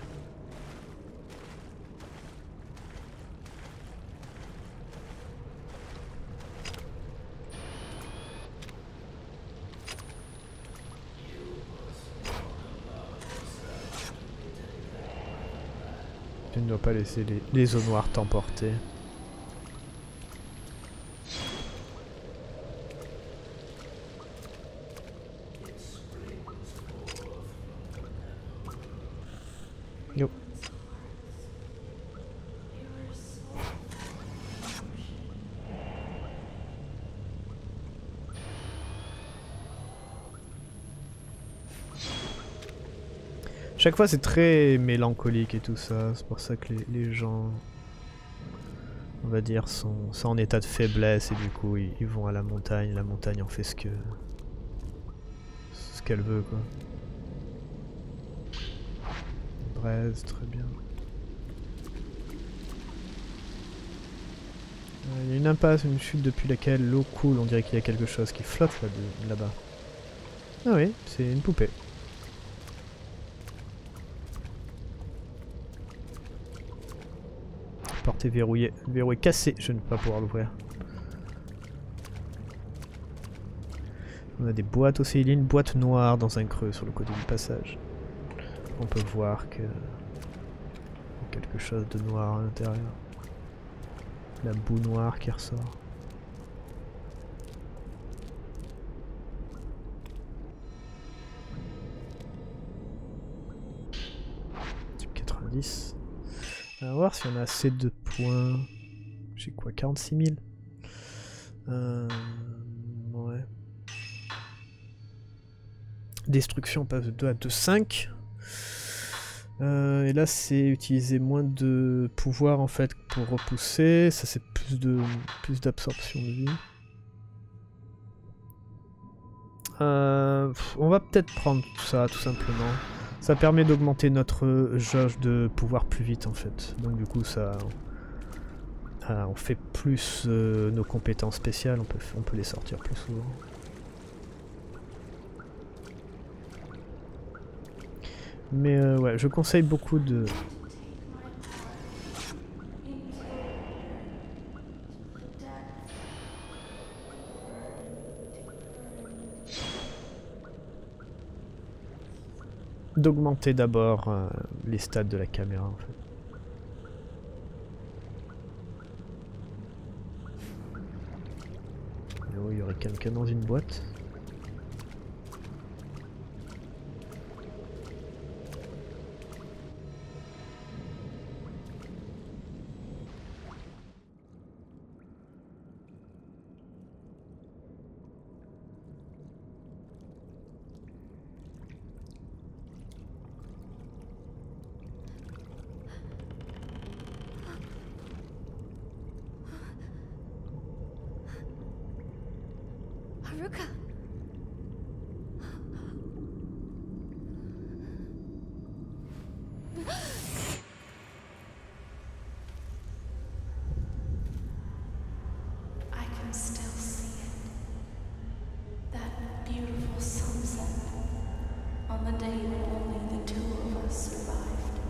Tu ne dois pas laisser les eaux noires t'emporter. Yo. Chaque fois c'est très mélancolique et tout ça, c'est pour ça que les gens, on va dire, sont en état de faiblesse et du coup ils vont à la montagne en fait ce qu'elle veut quoi. Braise, très bien. Il y a une impasse, une chute depuis laquelle l'eau coule, on dirait qu'il y a quelque chose qui flotte là-bas. Ah oui, c'est une poupée. Porte est verrouillée. Le verrou est cassé, je ne vais pas pouvoir l'ouvrir. On a des boîtes aussi, il y a une boîte noire dans un creux sur le côté du passage. On peut voir que quelque chose de noir à l'intérieur. La boue noire qui ressort. Type 90. On va voir si on a assez de points. J'ai quoi, 46 000 ouais. Destruction passe de 2 à 2,5. Et là c'est utiliser moins de pouvoir en fait pour repousser. Ça c'est plus d'absorption de vie. On va peut-être prendre ça tout simplement. Ça permet d'augmenter notre jauge de pouvoir plus vite en fait. Donc du coup ça... on fait plus nos compétences spéciales, on peut les sortir plus souvent. Mais ouais, je conseille beaucoup de... d'augmenter d'abord les stats de la caméra en fait. Oh, il y aurait quelqu'un dans une boîte. Haruka. I can still see it. That beautiful sunset on the day that only the two of us survived.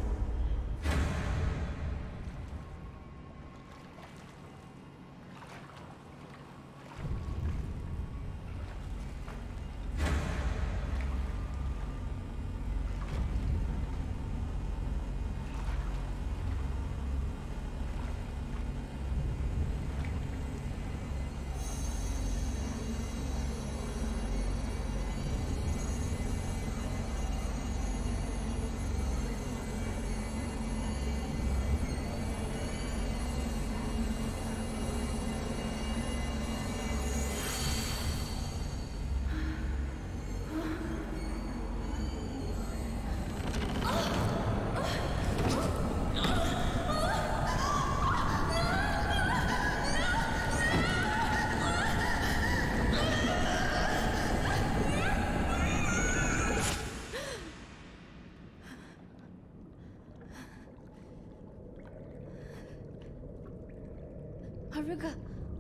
Haruka.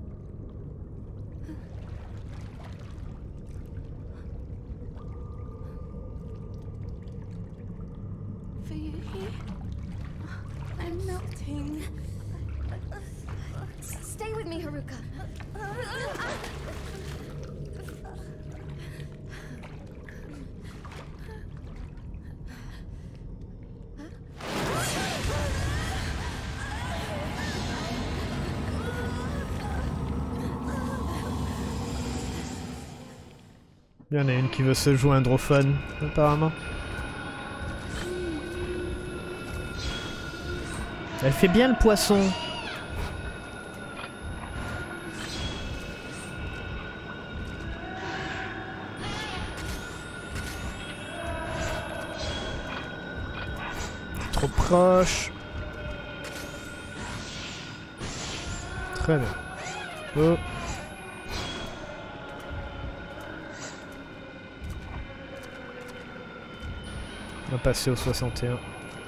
Fuyuhi? I'm melting. Stay with me, Haruka. Il y en a une qui veut se joindre au fun, apparemment. Elle fait bien le poisson. Trop proche. Très bien. Oh. On va passer au 61.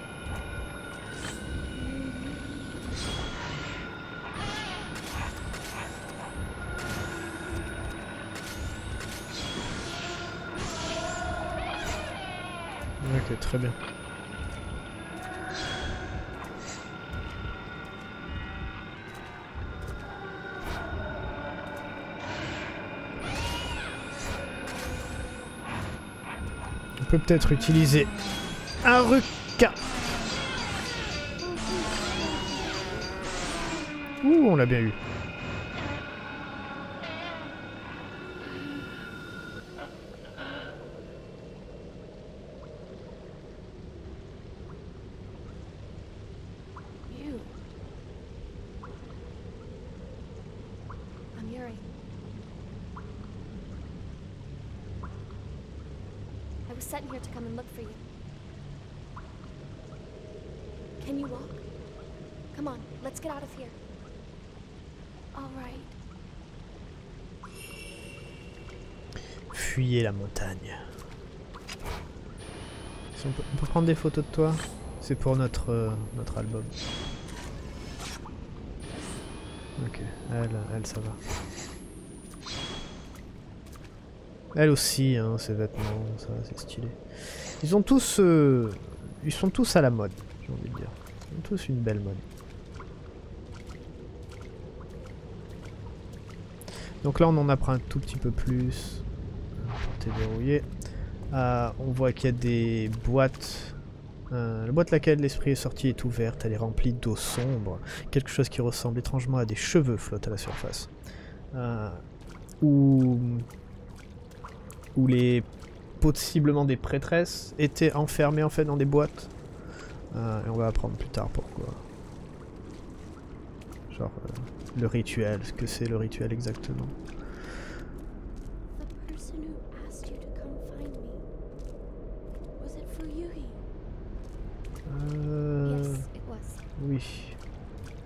Ok, très bien. On peut peut-être utiliser Haruka. Ouh, on l'a bien eu. You. I'm Yuri. I was sent here to come and look for you. Can you walk? Come on, let's get out of here. All right. Fuyez la montagne. Si on peut prendre des photos de toi. C'est pour notre album. Ok, elle ça va. Elle aussi, hein, ses vêtements, ça c'est stylé. Ils ont tous, ils sont tous à la mode, j'ai envie de dire. Ils ont tous une belle mode. Donc là on en apprend un tout petit peu plus. Porte est verrouillée. On voit qu'il y a des boîtes. La boîte laquelle l'esprit est sorti est ouverte, elle est remplie d'eau sombre. Quelque chose qui ressemble étrangement à des cheveux flotte à la surface. Où les possiblement des prêtresses étaient enfermées en fait dans des boîtes. Et on va apprendre plus tard pourquoi. Genre le rituel, ce que c'est le rituel exactement. The person who asked you to come find me. Was it Fuyuhi? Yes, it was. Oui.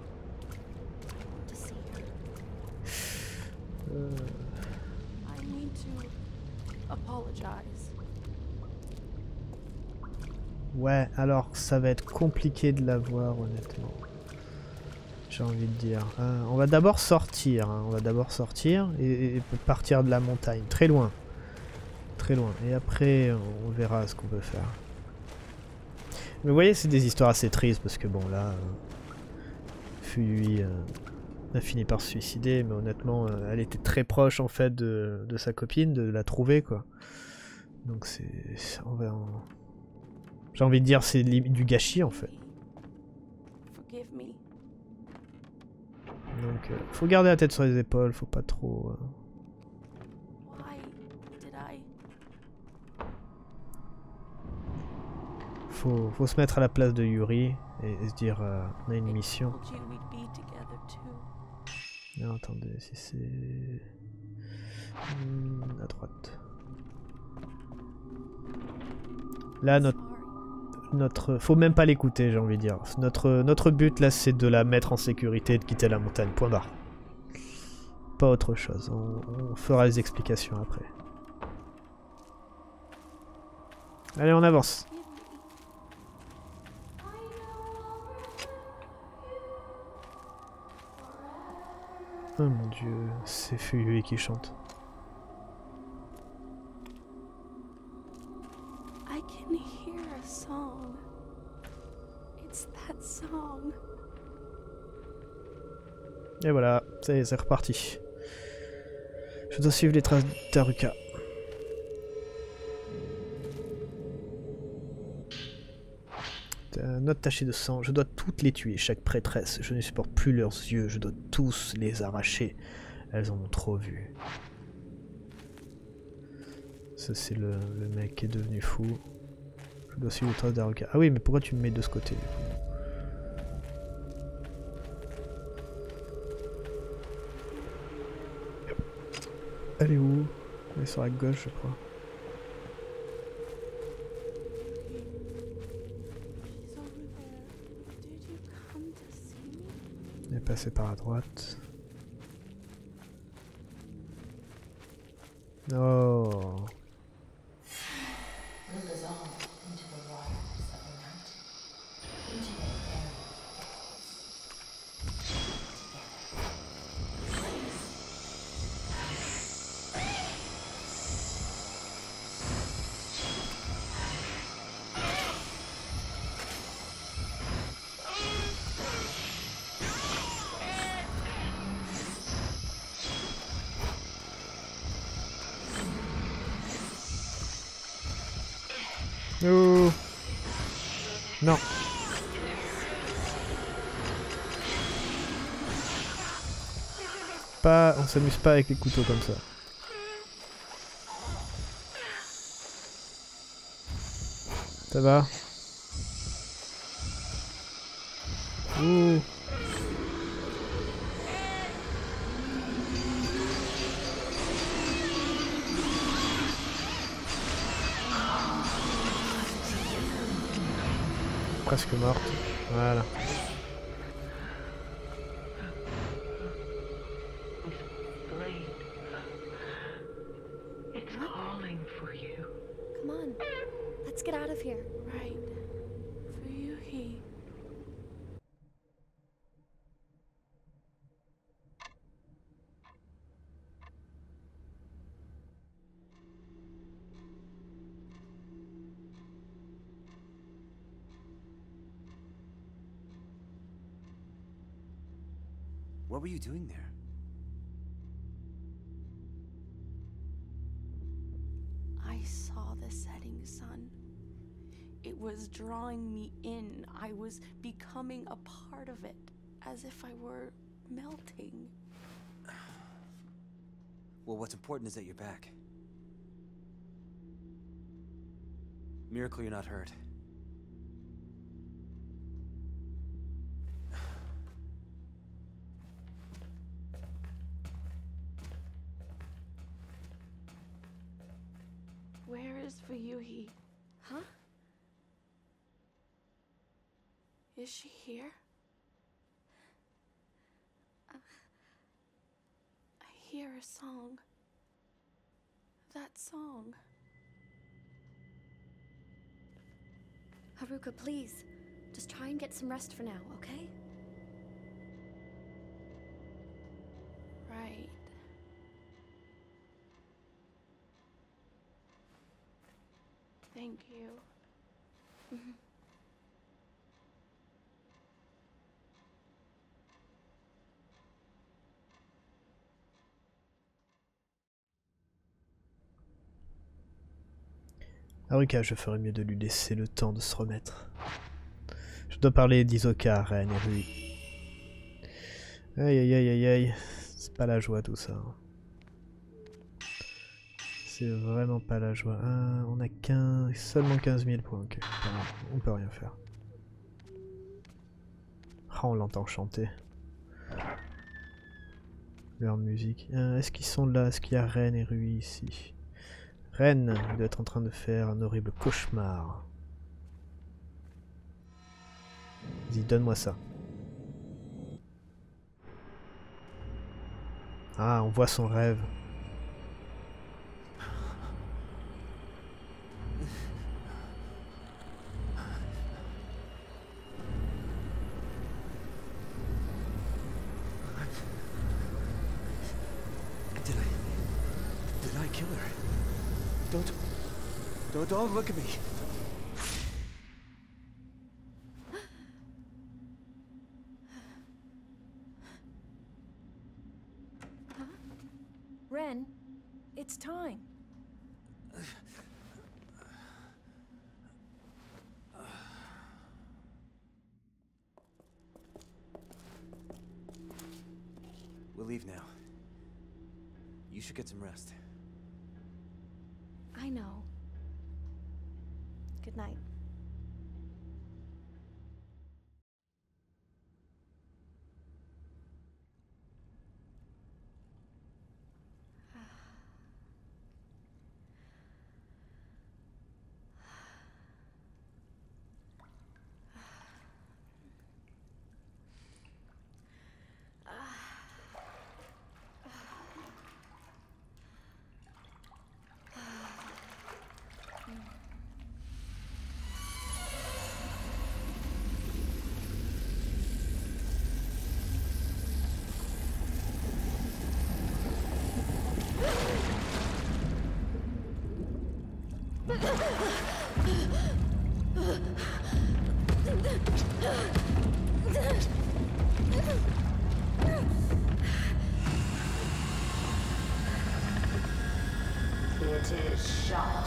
To see her. I need Ouais, alors ça va être compliqué de la voir honnêtement. J'ai envie de dire. On va d'abord sortir. Hein. On va d'abord sortir et partir de la montagne. Très loin. Très loin. Et après, on verra ce qu'on peut faire. Mais vous voyez, c'est des histoires assez tristes parce que bon là... Fuyui a fini par se suicider, mais honnêtement, elle était très proche en fait de sa copine, de la trouver quoi. Donc c'est... J'ai envie de dire c'est du gâchis en fait. Forgive me. Donc faut garder la tête sur les épaules, faut pas trop... Why did I? Faut se mettre à la place de Yuri et se dire on a une mission. I told you we'd be together too. Non, attendez, si c'est... à droite. Là, notre... Faut même pas l'écouter, j'ai envie de dire. Notre but, là, c'est de la mettre en sécurité et de quitter la montagne. Point barre. Pas autre chose. On fera les explications après. Allez, on avance. Oh mon dieu, c'est Fuyui qui chante. I can hear a song. It's that song. Et voilà, ça y est, c'est reparti. Je dois suivre les traces d'Haruka. Note tachée de sang, je dois toutes les tuer, chaque prêtresse, je ne supporte plus leurs yeux, je dois tous les arracher, elles en ont trop vu. Ça c'est le mec qui est devenu fou. Je dois suivre les traces d'Haruka. Ah oui, mais pourquoi tu me mets de ce côté du coup? Elle est où? Elle est sur la gauche je crois. Elle est passée par la droite. Oh. Oh. Non. Pas, on s'amuse pas avec les couteaux comme ça. Ça va? Ouh. Presque morte. Voilà. It's calling for you. Come on, let's get out of here. Right. Fuyuhi. What were you doing there? I saw the setting sun. It was drawing me in. I was becoming a part of it, as if I were melting. Well, what's important is that you're back. Miracle you're not hurt. Where is Fuyuhi? Huh? Is she here? I hear a song. That song. Haruka, please. Just try and get some rest for now, okay? Right. Thank you. Haruka, je ferais mieux de lui laisser le temps de se remettre. Je dois parler d'Hisoka, Ren et Rui. Aïe aïe aïe aïe aïe. C'est pas la joie tout ça. C'est vraiment pas la joie. Ah, on a seulement 15 000 points. Ok, on peut rien faire. Ah, on l'entend chanter. Leur musique. Est-ce qu'ils sont là? Est-ce qu'il y a Ren et Rui ici? Ren, il doit être en train de faire un horrible cauchemar. Vas-y, donne-moi ça. Ah, on voit son rêve. Did I kill her? Don't look at me. Ren, it's time. We'll leave now. You should get some rest. I know. Good night. It is shut.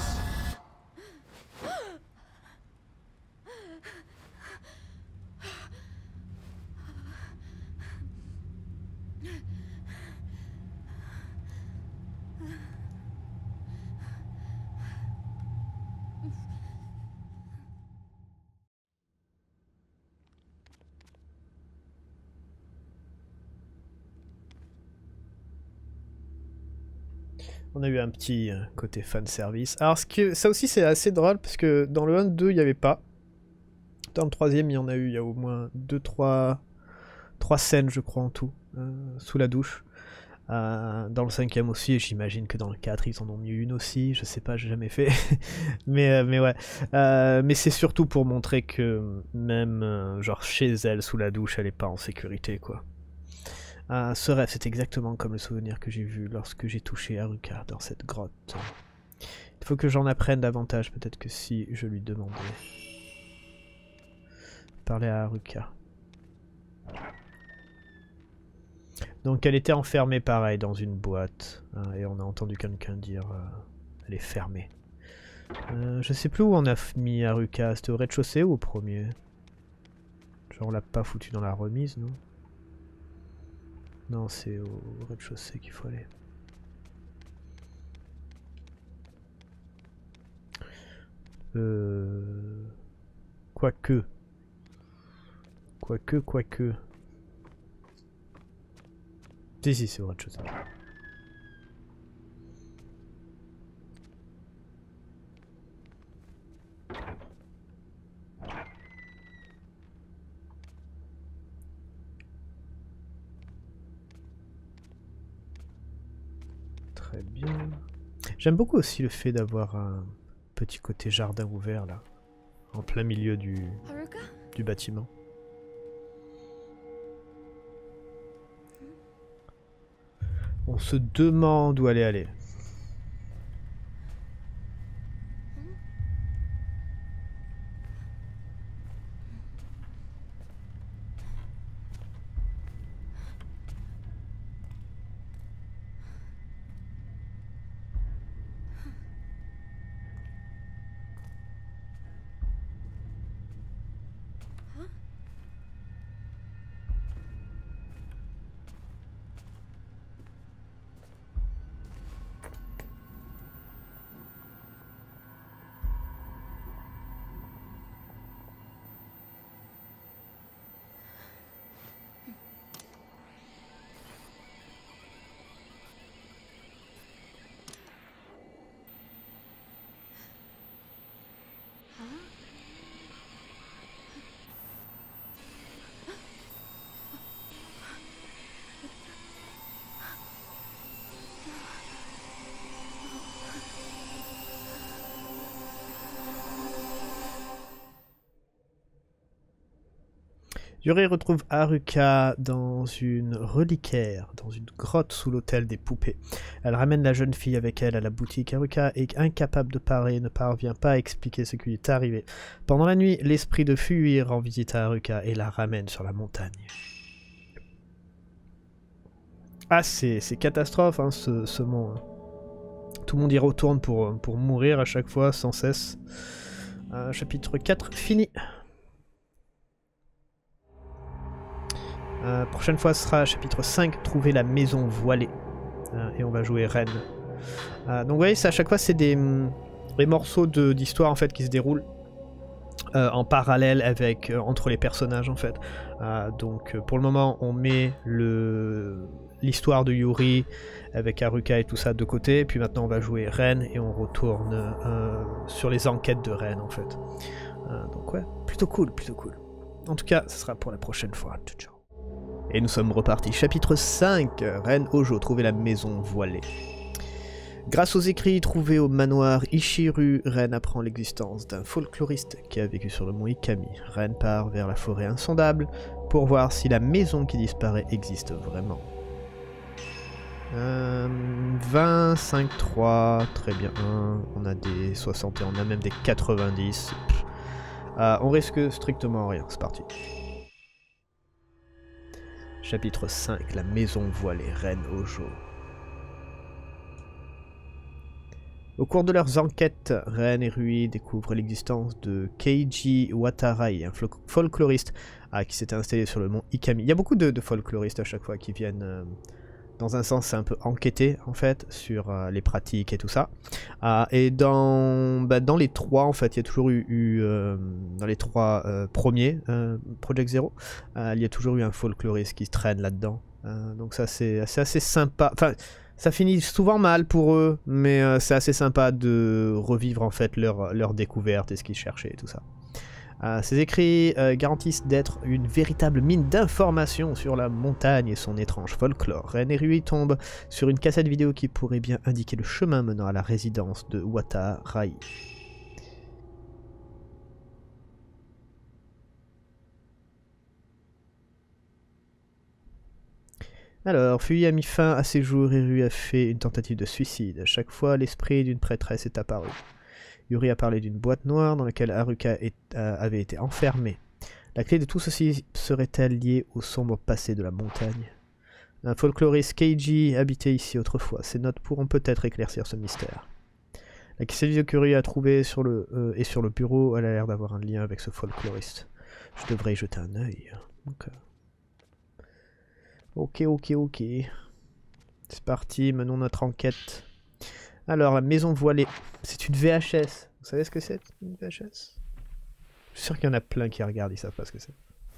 On a eu un petit côté fan service. Alors ça aussi c'est assez drôle parce que dans le 1-2 il n'y avait pas. Dans le 3ème il y en a eu, il y a au moins 3 scènes je crois en tout, sous la douche. Dans le 5ème aussi, et j'imagine que dans le 4 ils en ont mis une aussi, je sais pas, j'ai jamais fait. mais ouais. Mais c'est surtout pour montrer que même genre chez elle sous la douche elle est pas en sécurité quoi. Ce rêve, c'est exactement comme le souvenir que j'ai vu lorsque j'ai touché Haruka dans cette grotte. Il faut que j'en apprenne davantage, peut-être que si je lui demandais. Parler à Haruka. Donc elle était enfermée pareil dans une boîte, hein, et on a entendu quelqu'un dire elle est fermée. Je sais plus où on a mis Haruka, c'était au rez-de-chaussée ou au premier? Genre on l'a pas foutu dans la remise, non? Non, c'est au rez-de-chaussée qu'il faut aller. Quoique. Si, c'est au rez-de-chaussée. Très bien. J'aime beaucoup aussi le fait d'avoir un petit côté jardin ouvert là, en plein milieu Haruka? du bâtiment. On se demande où elle est allée. Yuri retrouve Haruka dans une reliquaire, dans une grotte sous l'hôtel des poupées. Elle ramène la jeune fille avec elle à la boutique. Haruka est incapable de parler, ne parvient pas à expliquer ce qui lui est arrivé. Pendant la nuit, l'esprit de Fuyui rend visite à Haruka et la ramène sur la montagne. Ah, c'est catastrophe, hein, ce monde. Tout le monde y retourne pour mourir à chaque fois, sans cesse. Chapitre 4, fini. Prochaine fois, ce sera chapitre 5, trouver la maison voilée. Et on va jouer Ren. Donc vous voyez, à chaque fois, c'est des morceaux d'histoire en fait, qui se déroulent en parallèle avec, entre les personnages en fait. Donc pour le moment, on met l'histoire de Yuri avec Haruka et tout ça de côté. Puis maintenant, on va jouer Ren et on retourne sur les enquêtes de Ren en fait. Donc ouais, plutôt cool, plutôt cool. En tout cas, ce sera pour la prochaine fois. Ciao, ciao. Et nous sommes repartis. Chapitre 5, Ren Hojo, trouver la maison voilée. Grâce aux écrits trouvés au manoir Ishiru, Ren apprend l'existence d'un folkloriste qui a vécu sur le mont Ikami. Ren part vers la forêt insondable pour voir si la maison qui disparaît existe vraiment. 20, 5, 3, très bien. On a des 60 et on a même des 90. On risque strictement rien, c'est parti. Chapitre 5, la maison voilée, Ren Hojo. Au cours de leurs enquêtes, Ren et Rui découvrent l'existence de Keiji Watarai, un folkloriste qui s'était installé sur le mont Ikami. Il y a beaucoup de folkloristes à chaque fois qui viennent, dans un sens, un peu enquêter en fait sur les pratiques et tout ça. Et dans les trois, en fait, il y a toujours eu dans les trois premiers Project Zero, il y a toujours eu un folkloriste qui se traîne là-dedans. Donc ça c'est assez sympa. Enfin, ça finit souvent mal pour eux, mais c'est assez sympa de revivre en fait leur découverte et ce qu'ils cherchaient et tout ça. Ces écrits garantissent d'être une véritable mine d'informations sur la montagne et son étrange folklore. Ren et Rui tombent sur une cassette vidéo qui pourrait bien indiquer le chemin menant à la résidence de Watarai. Alors, Fuyui a mis fin à ses jours et Rui a fait une tentative de suicide. À chaque fois, l'esprit d'une prêtresse est apparu. Yuri a parlé d'une boîte noire dans laquelle Haruka avait été enfermée. La clé de tout ceci serait-elle liée au sombre passé de la montagne? Un folkloriste Keiji habitait ici autrefois. Ces notes pourront peut-être éclaircir ce mystère. La cassette vidéo que Rui a trouvée sur le bureau, elle a l'air d'avoir un lien avec ce folkloriste. Je devrais y jeter un œil. Ok. C'est parti, menons notre enquête. Alors, la maison voilée. C'est une VHS. Vous savez ce que c'est, une VHS? Je suis sûr qu'il y en a plein qui regardent, ils savent pas ce que c'est.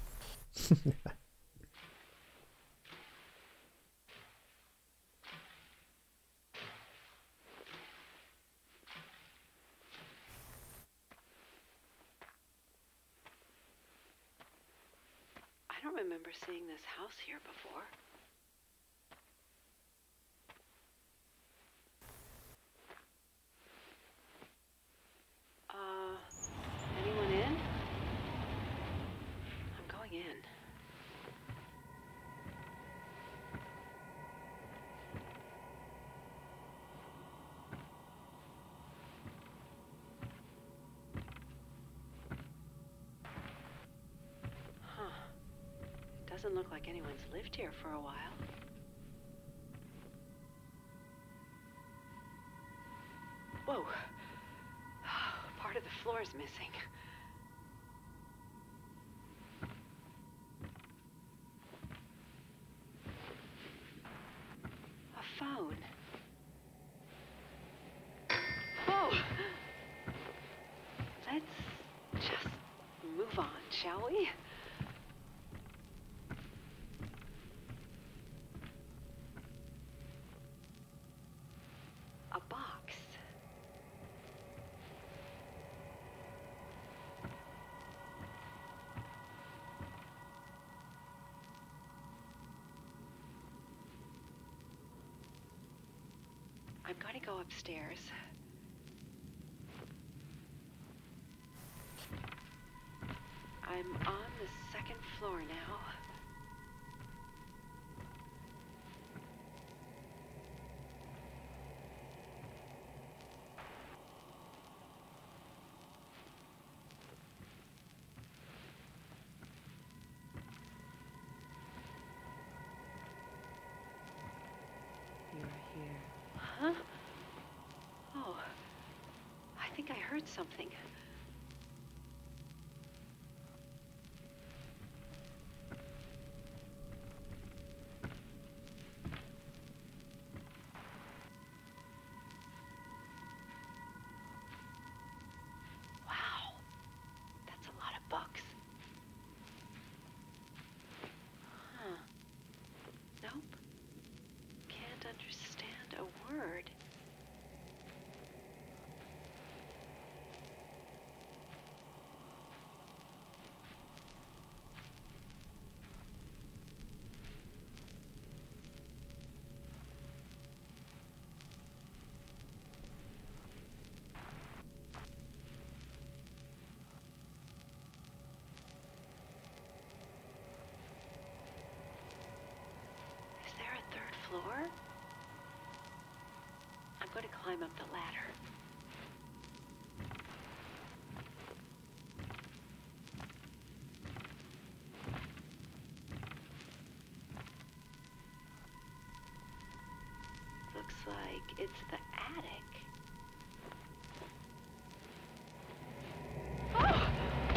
I don't remember seeing this house here before. Anyone in? Doesn't look like anyone's lived here for a while. Whoa. Part of the floor is missing. A phone. Whoa. Let's just move on, shall we? A box. I'm gonna go upstairs. I'm on the second floor now. You're here. Huh? Oh, I think I heard something. Wow, that's a lot of books. Huh. Nope. Can't understand a word. Is there a third floor? I'm going to climb up the ladder. Looks like it's the attic. Oh!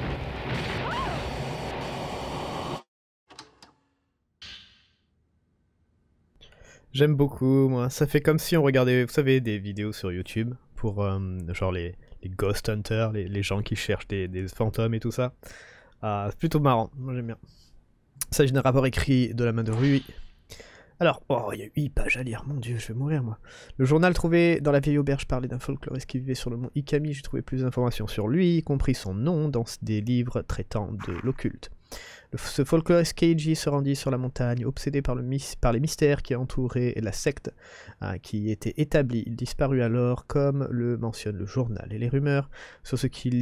J'aime beaucoup, moi. Ça fait comme si on regardait, vous savez, des vidéos sur YouTube pour genre les Ghost Hunters, les gens qui cherchent des fantômes et tout ça. C'est plutôt marrant, moi j'aime bien. Il s'agit d'un rapport écrit de la main de Rui. Alors, oh, il y a 8 pages à lire, mon dieu, je vais mourir moi. Le journal trouvé dans la vieille auberge parlait d'un folkloriste qui vivait sur le mont Ikami. J'ai trouvé plus d'informations sur lui, y compris son nom, dans des livres traitant de l'occulte. Ce folkloriste Keiji se rendit sur la montagne, obsédé par les mystères qui entouraient la secte qui était établie. Il disparut alors, comme le mentionne le journal. Et les rumeurs sur ce qui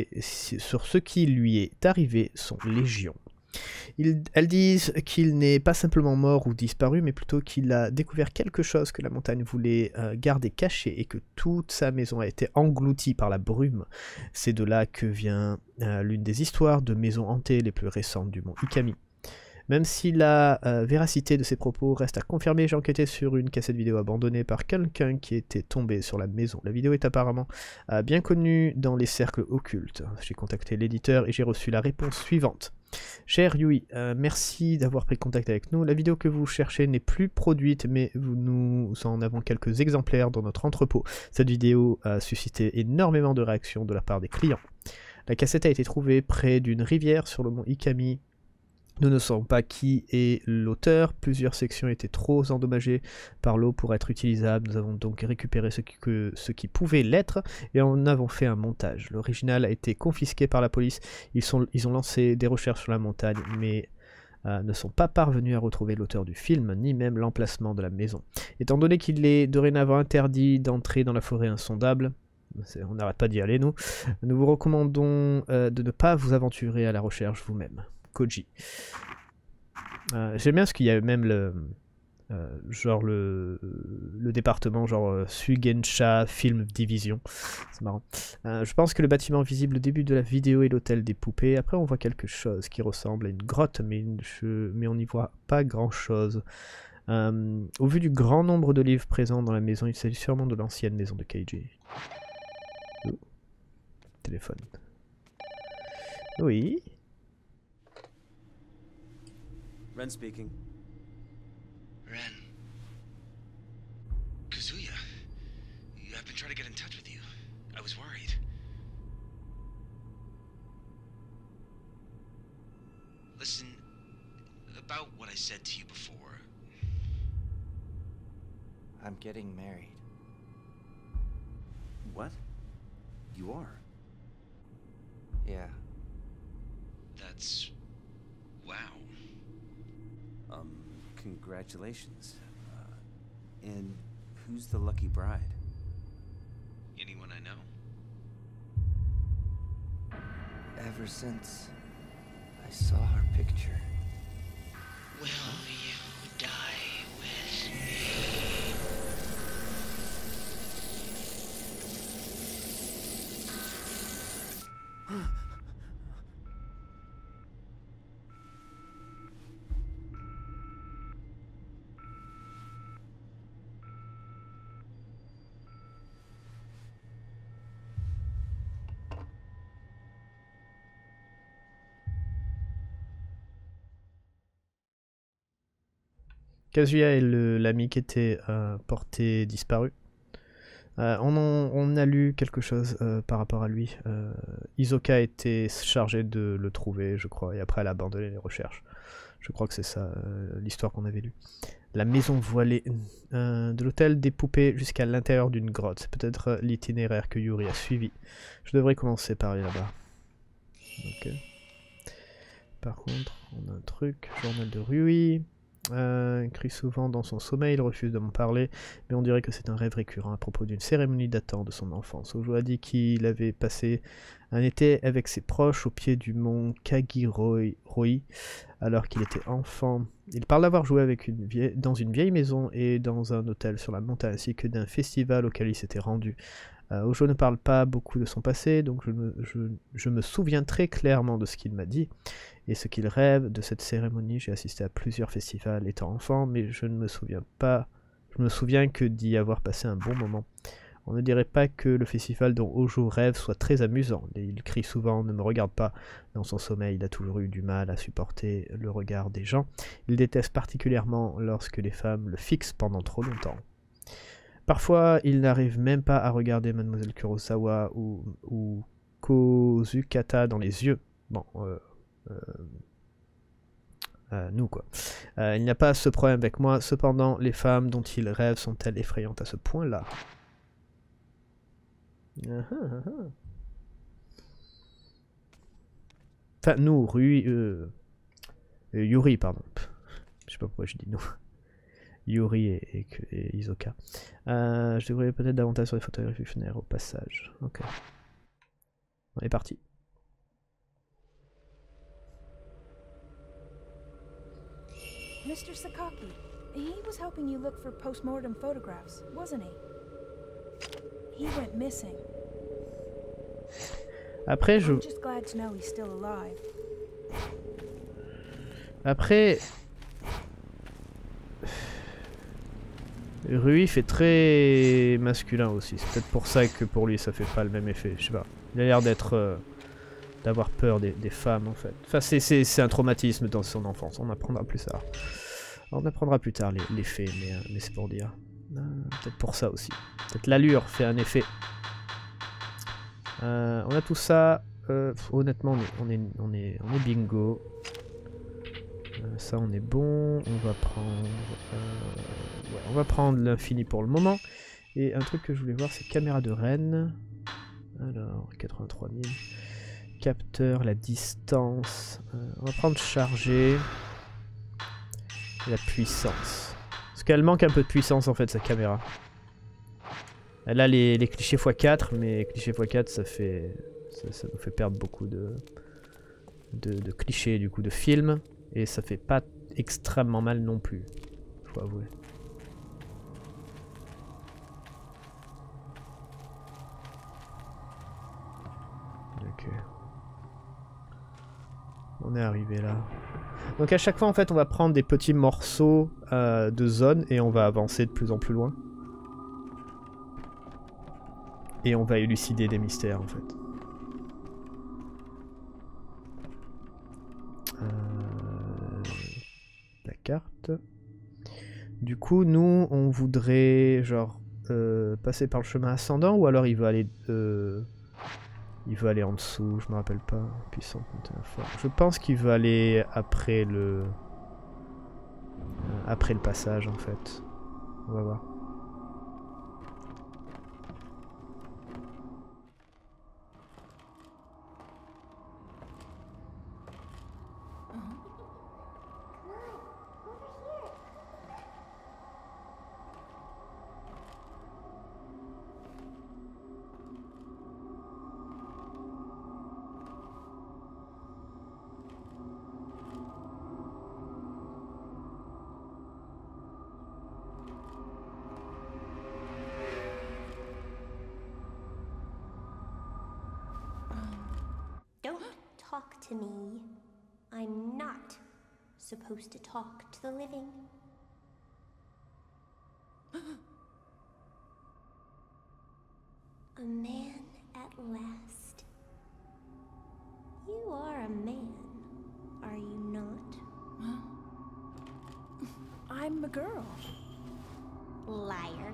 lui est arrivé sont légion. Elles disent qu'il n'est pas simplement mort ou disparu, mais plutôt qu'il a découvert quelque chose que la montagne voulait garder caché et que toute sa maison a été engloutie par la brume. C'est de là que vient l'une des histoires de maisons hantées les plus récentes du mont Ikami. Même si la véracité de ces propos reste à confirmer, j'ai enquêté sur une cassette vidéo abandonnée par quelqu'un qui était tombé sur la maison. La vidéo est apparemment bien connue dans les cercles occultes. J'ai contacté l'éditeur et j'ai reçu la réponse suivante. Cher Yui, merci d'avoir pris contact avec nous. La vidéo que vous cherchez n'est plus produite, mais nous en avons quelques exemplaires dans notre entrepôt. Cette vidéo a suscité énormément de réactions de la part des clients. La cassette a été trouvée près d'une rivière sur le mont Ikami. Nous ne savons pas qui est l'auteur, plusieurs sections étaient trop endommagées par l'eau pour être utilisables, nous avons donc récupéré ce qui pouvait l'être et en avons fait un montage. L'original a été confisqué par la police, ils ont lancé des recherches sur la montagne mais ne sont pas parvenus à retrouver l'auteur du film, ni même l'emplacement de la maison. Étant donné qu'il est dorénavant interdit d'entrer dans la forêt insondable, on n'arrête pas d'y aller nous vous recommandons de ne pas vous aventurer à la recherche vous-même. Koji. J'aime bien parce qu'il y a même genre le département genre Sugensha Film Division. C'est marrant. Je pense que le bâtiment visible au début de la vidéo est l'hôtel des poupées. Après on voit quelque chose qui ressemble à une grotte, mais on n'y voit pas grand chose. Au vu du grand nombre de livres présents dans la maison, il s'agit sûrement de l'ancienne maison de Keiji. Oh. Téléphone. Oui. Ren speaking. Ren. Kazuya. I've been trying to get in touch with you. I was worried. Listen, about what I said to you before. I'm getting married. What? You are? Yeah. That's... wow. Congratulations. And who's the lucky bride? Anyone I know? Ever since I saw her picture. Will you die with me? Kazuya est l'ami qui était porté disparu. On a lu quelque chose par rapport à lui. Hisoka était chargée de le trouver, je crois, et après elle a abandonné les recherches. Je crois que c'est ça l'histoire qu'on avait lue. La maison voilée de l'hôtel des poupées jusqu'à l'intérieur d'une grotte. C'est peut-être l'itinéraire que Yuri a suivi. Je devrais commencer par aller là-bas. Ok. Par contre, on a un truc. Journal de Rui. Il crie souvent dans son sommeil, il refuse de m'en parler, mais on dirait que c'est un rêve récurrent à propos d'une cérémonie datant de son enfance. Ojo a dit qu'il avait passé un été avec ses proches au pied du mont Kagiroi alors qu'il était enfant. Il parle d'avoir joué avec dans une vieille maison et dans un hôtel sur la montagne, ainsi que d'un festival auquel il s'était rendu. Ojo ne parle pas beaucoup de son passé, donc je me souviens très clairement de ce qu'il m'a dit et ce qu'il rêve de cette cérémonie. J'ai assisté à plusieurs festivals étant enfant, mais je ne me souviens pas. Je me souviens que d'y avoir passé un bon moment. On ne dirait pas que le festival dont Ojo rêve soit très amusant. Il crie souvent, ne me regarde pas. Dans son sommeil, il a toujours eu du mal à supporter le regard des gens. Il déteste particulièrement lorsque les femmes le fixent pendant trop longtemps. Parfois, il n'arrive même pas à regarder Mademoiselle Kurosawa ou Kozukata dans les yeux. Bon, nous quoi. Il n'y a pas ce problème avec moi. Cependant, les femmes dont il rêve sont-elles effrayantes à ce point-là? Enfin, nous, Yuri, pardon. Je sais pas pourquoi je dis nous. Yuri et Hisoka. Je devrais peut-être davantage sur les photographies funéraires au passage. Ok. On est parti. Mr. Sakaki, he was helping you look for post-mortem photographs, wasn't he? He went missing. Après, I'm just glad to know he's still alive. Après, Rui fait très masculin aussi. C'est peut-être pour ça que pour lui ça fait pas le même effet. Je sais pas. Il a l'air d'être d'avoir peur des femmes en fait. Enfin, c'est un traumatisme dans son enfance. On apprendra plus tard. On apprendra plus tard les faits, mais c'est pour dire. Peut-être pour ça aussi. Peut-être l'allure fait un effet. On a tout ça. Honnêtement, on est bingo. Ça, on est bon. On va prendre. Ouais, on va prendre l'infini pour le moment. Et un truc que je voulais voir, c'est caméra de Ren. Alors, 83 000. Capteur, la distance. On va prendre chargé. Et la puissance. Parce qu'elle manque un peu de puissance en fait, sa caméra. Elle a les clichés x4, mais clichés x4, ça nous fait perdre beaucoup de clichés, du coup, de films. Et ça fait pas extrêmement mal non plus. faut avouer. Ok. On est arrivé là. Donc à chaque fois en fait on va prendre des petits morceaux de zone et on va avancer de plus en plus loin. Et on va élucider des mystères en fait. La carte. Du coup nous on voudrait genre passer par le chemin ascendant ou alors il va aller en dessous, je me rappelle pas. Puissant, fort. Je pense qu'il veut aller après le passage en fait. On va voir. Don't talk to me. I'm not supposed to talk to the living. A man at last. You are a man, are you not? I'm a girl. Liar.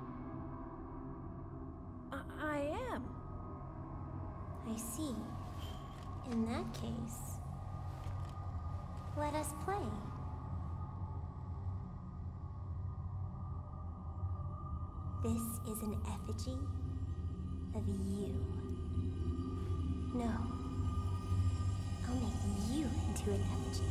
I am. I see. In that case, let us play. This is an effigy of you. No, I'll make you into an effigy.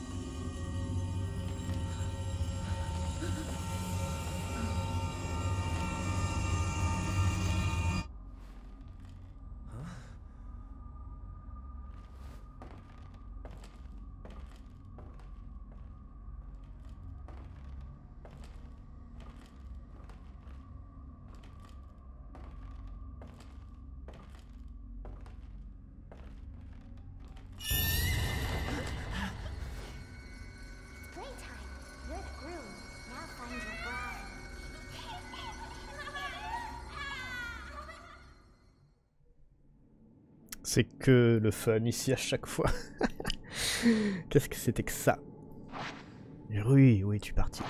C'est que le fun ici à chaque fois. Qu'est-ce que c'était que ça? Oui, oui, tu es parti.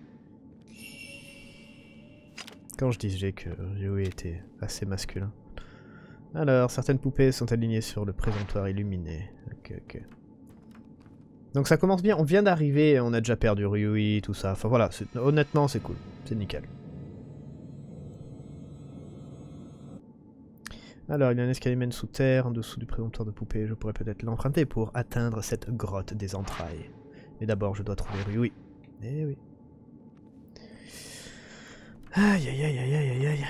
Quand je disais que Ryui était assez masculin. Alors, certaines poupées sont alignées sur le présentoir illuminé. Ok, ok. Donc ça commence bien, on vient d'arriver, on a déjà perdu Ryui, tout ça. Enfin voilà, honnêtement c'est cool, c'est nickel. Alors, il y a un escalier mène sous terre, en dessous du présentoir de poupées. Je pourrais peut-être l'emprunter pour atteindre cette grotte des entrailles. Mais d'abord, je dois trouver Ryui. Eh oui. Aïe aïe aïe aïe aïe aïe aïe.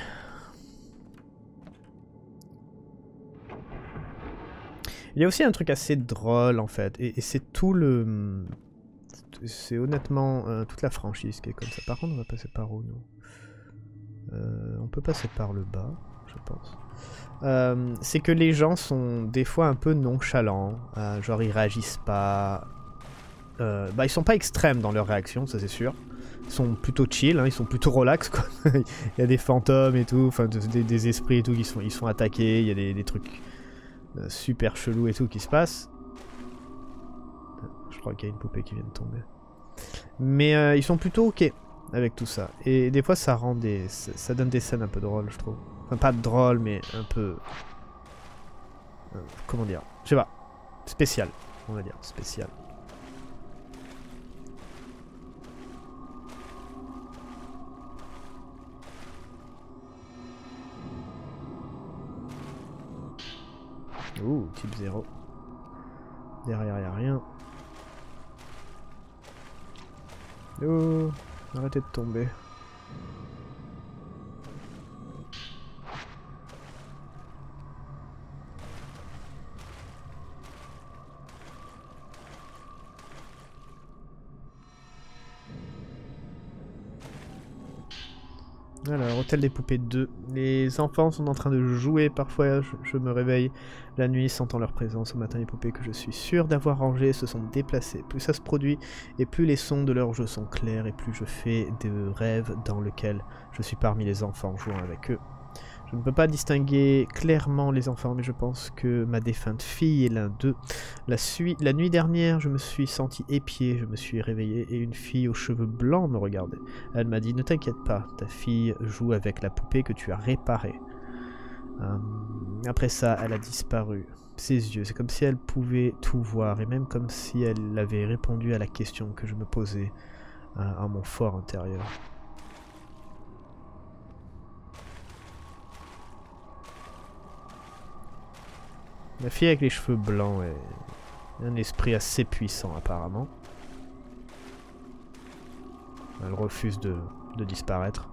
Il y a aussi un truc assez drôle en fait, et c'est tout le... C'est honnêtement toute la franchise qui est comme ça. Par contre, on va passer par où, nous? On peut passer par le bas, je pense. C'est que les gens sont des fois un peu nonchalants, genre ils réagissent pas... bah ils sont pas extrêmes dans leur réaction, ça c'est sûr. Ils sont plutôt chill, hein, ils sont plutôt relax quoi. Il y a des fantômes et tout, enfin des esprits et tout qui ils sont attaqués, il y a des trucs super chelous et tout qui se passent. Je crois qu'il y a une poupée qui vient de tomber. Mais ils sont plutôt ok avec tout ça. Et des fois ça rend des... ça donne des scènes un peu drôles je trouve. Enfin pas drôles mais un peu... comment dire? Je sais pas. Spécial, on va dire. Spécial. Ouh, type 0. Derrière, y'a rien. Oh, arrêtez de tomber. Alors, hôtel des poupées 2. Les enfants sont en train de jouer. Parfois, je me réveille la nuit, sentant leur présence. Au matin, les poupées que je suis sûr d'avoir rangées se sont déplacées. Plus ça se produit, et plus les sons de leur jeu sont clairs, et plus je fais des rêves dans lesquels je suis parmi les enfants jouant avec eux. Je ne peux pas distinguer clairement les enfants, mais je pense que ma défunte fille est l'un d'eux. La nuit dernière, je me suis senti épié, je me suis réveillé et une fille aux cheveux blancs me regardait. Elle m'a dit « Ne t'inquiète pas, ta fille joue avec la poupée que tu as réparée. » Après ça, elle a disparu. Ses yeux, c'est comme si elle pouvait tout voir, et même comme si elle avait répondu à la question que je me posais à mon fort intérieur. La fille avec les cheveux blancs est un esprit assez puissant apparemment. Elle refuse de disparaître.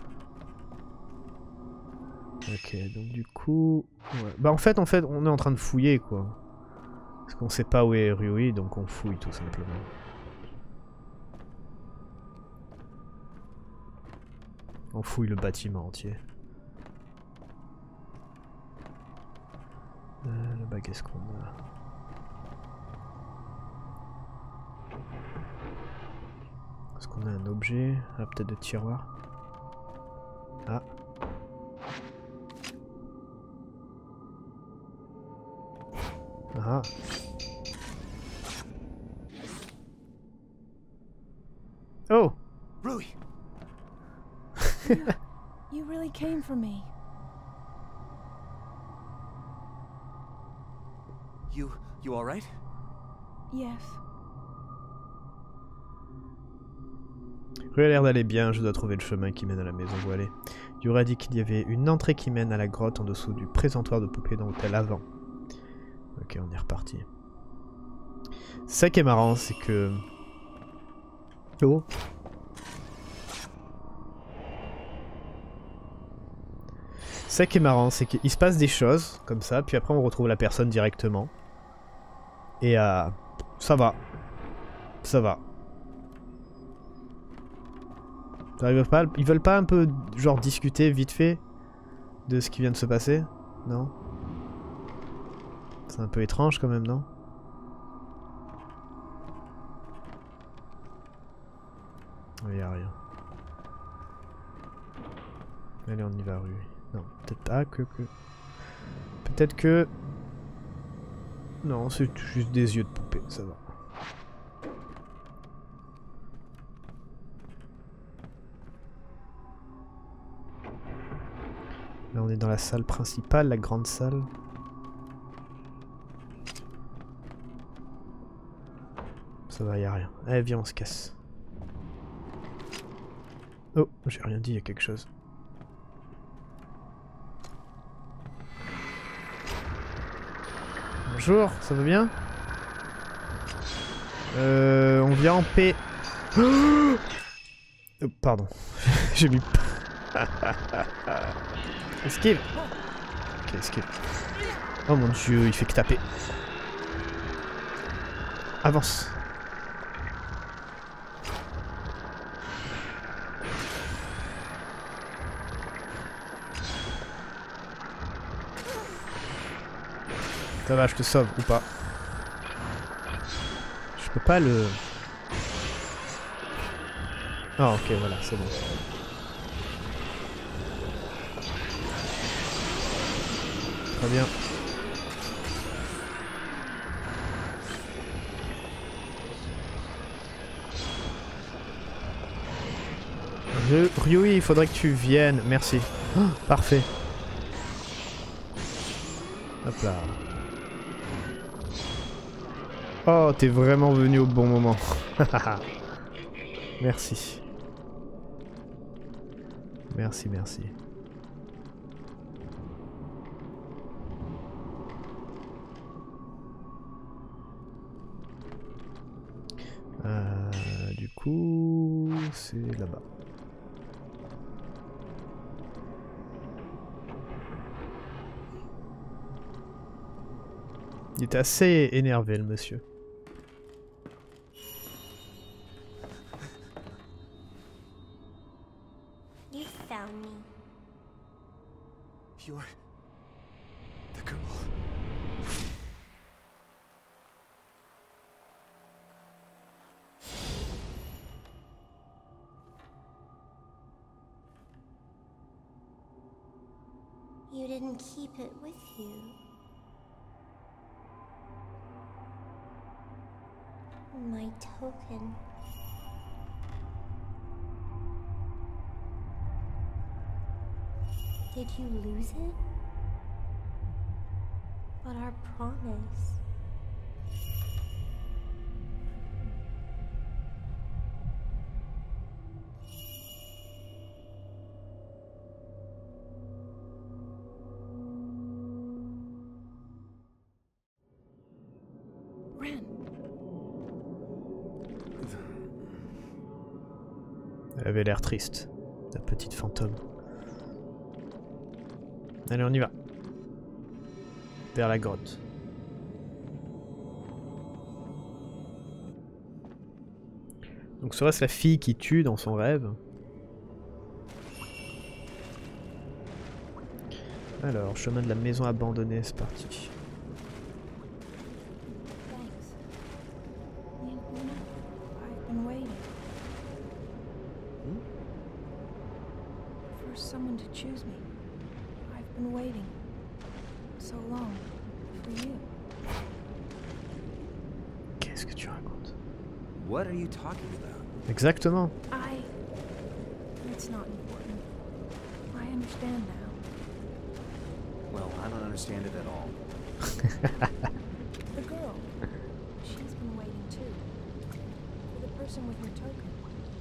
Ok, donc du coup... Ouais. Bah en fait, on est en train de fouiller quoi. Parce qu'on sait pas où est Ryui, donc on fouille tout simplement. On fouille le bâtiment entier. Bah qu'est-ce qu'on a? Est-ce qu'on a un objet? Ah, peut-être de tiroir. Ah. Ah. Oh! Rui! You really came for me. You all right? Yes. Rue a l'air d'aller bien, je dois trouver le chemin qui mène à la maison où elle est. Yura a dit qu'il y avait une entrée qui mène à la grotte en dessous du présentoir de poupées dans l'hôtel avant. Ok, on est reparti. Ça qui est marrant, c'est que... Oh! Ça qui est marrant, c'est qu'il se passe des choses comme ça, puis après on retrouve la personne directement. Et ça va. Ça va. Ils veulent pas un peu genre discuter vite fait de ce qui vient de se passer? Non? C'est un peu étrange quand même, non? Il n'y a rien. Allez, on y va, rue. Non, peut-être pas que... Peut-être que... Non, c'est juste des yeux de poupée, ça va. Là, on est dans la salle principale, la grande salle. Ça va, y a rien. Allez, viens, on se casse. Oh, j'ai rien dit, il y a quelque chose. Bonjour, ça va bien? On vient en paix. Oh, pardon, j'ai mis... Esquive. Ok, esquive. Oh mon dieu, il fait que taper. Avance. Ça va, je te sauve ou pas? Je peux pas le... Ah ok, voilà, c'est bon. Très bien. Ryui, il faudrait que tu viennes. Merci. Oh, parfait. Hop là. Oh, t'es vraiment venu au bon moment. Merci. Merci, merci. Du coup, c'est là-bas. Il était assez énervé, le monsieur. You fell found me. You're the girl. You didn't keep it with you. My token. Did you lose it? But our promise. Ren. Elle avait l'air triste, la petite fantôme. Allez, on y va. Vers la grotte. Donc serait-ce la fille qui tue dans son rêve? Alors, chemin de la maison abandonnée, c'est parti. Thanks. Luna, I've been waiting. For someone to choose me. I've been waiting so long for you. Qu'est-ce que tu racontes? What are you talking about? Exactement. It's not important. I understand now. Well, I don't understand it at all. The girl. She's been waiting too. For the person with her token.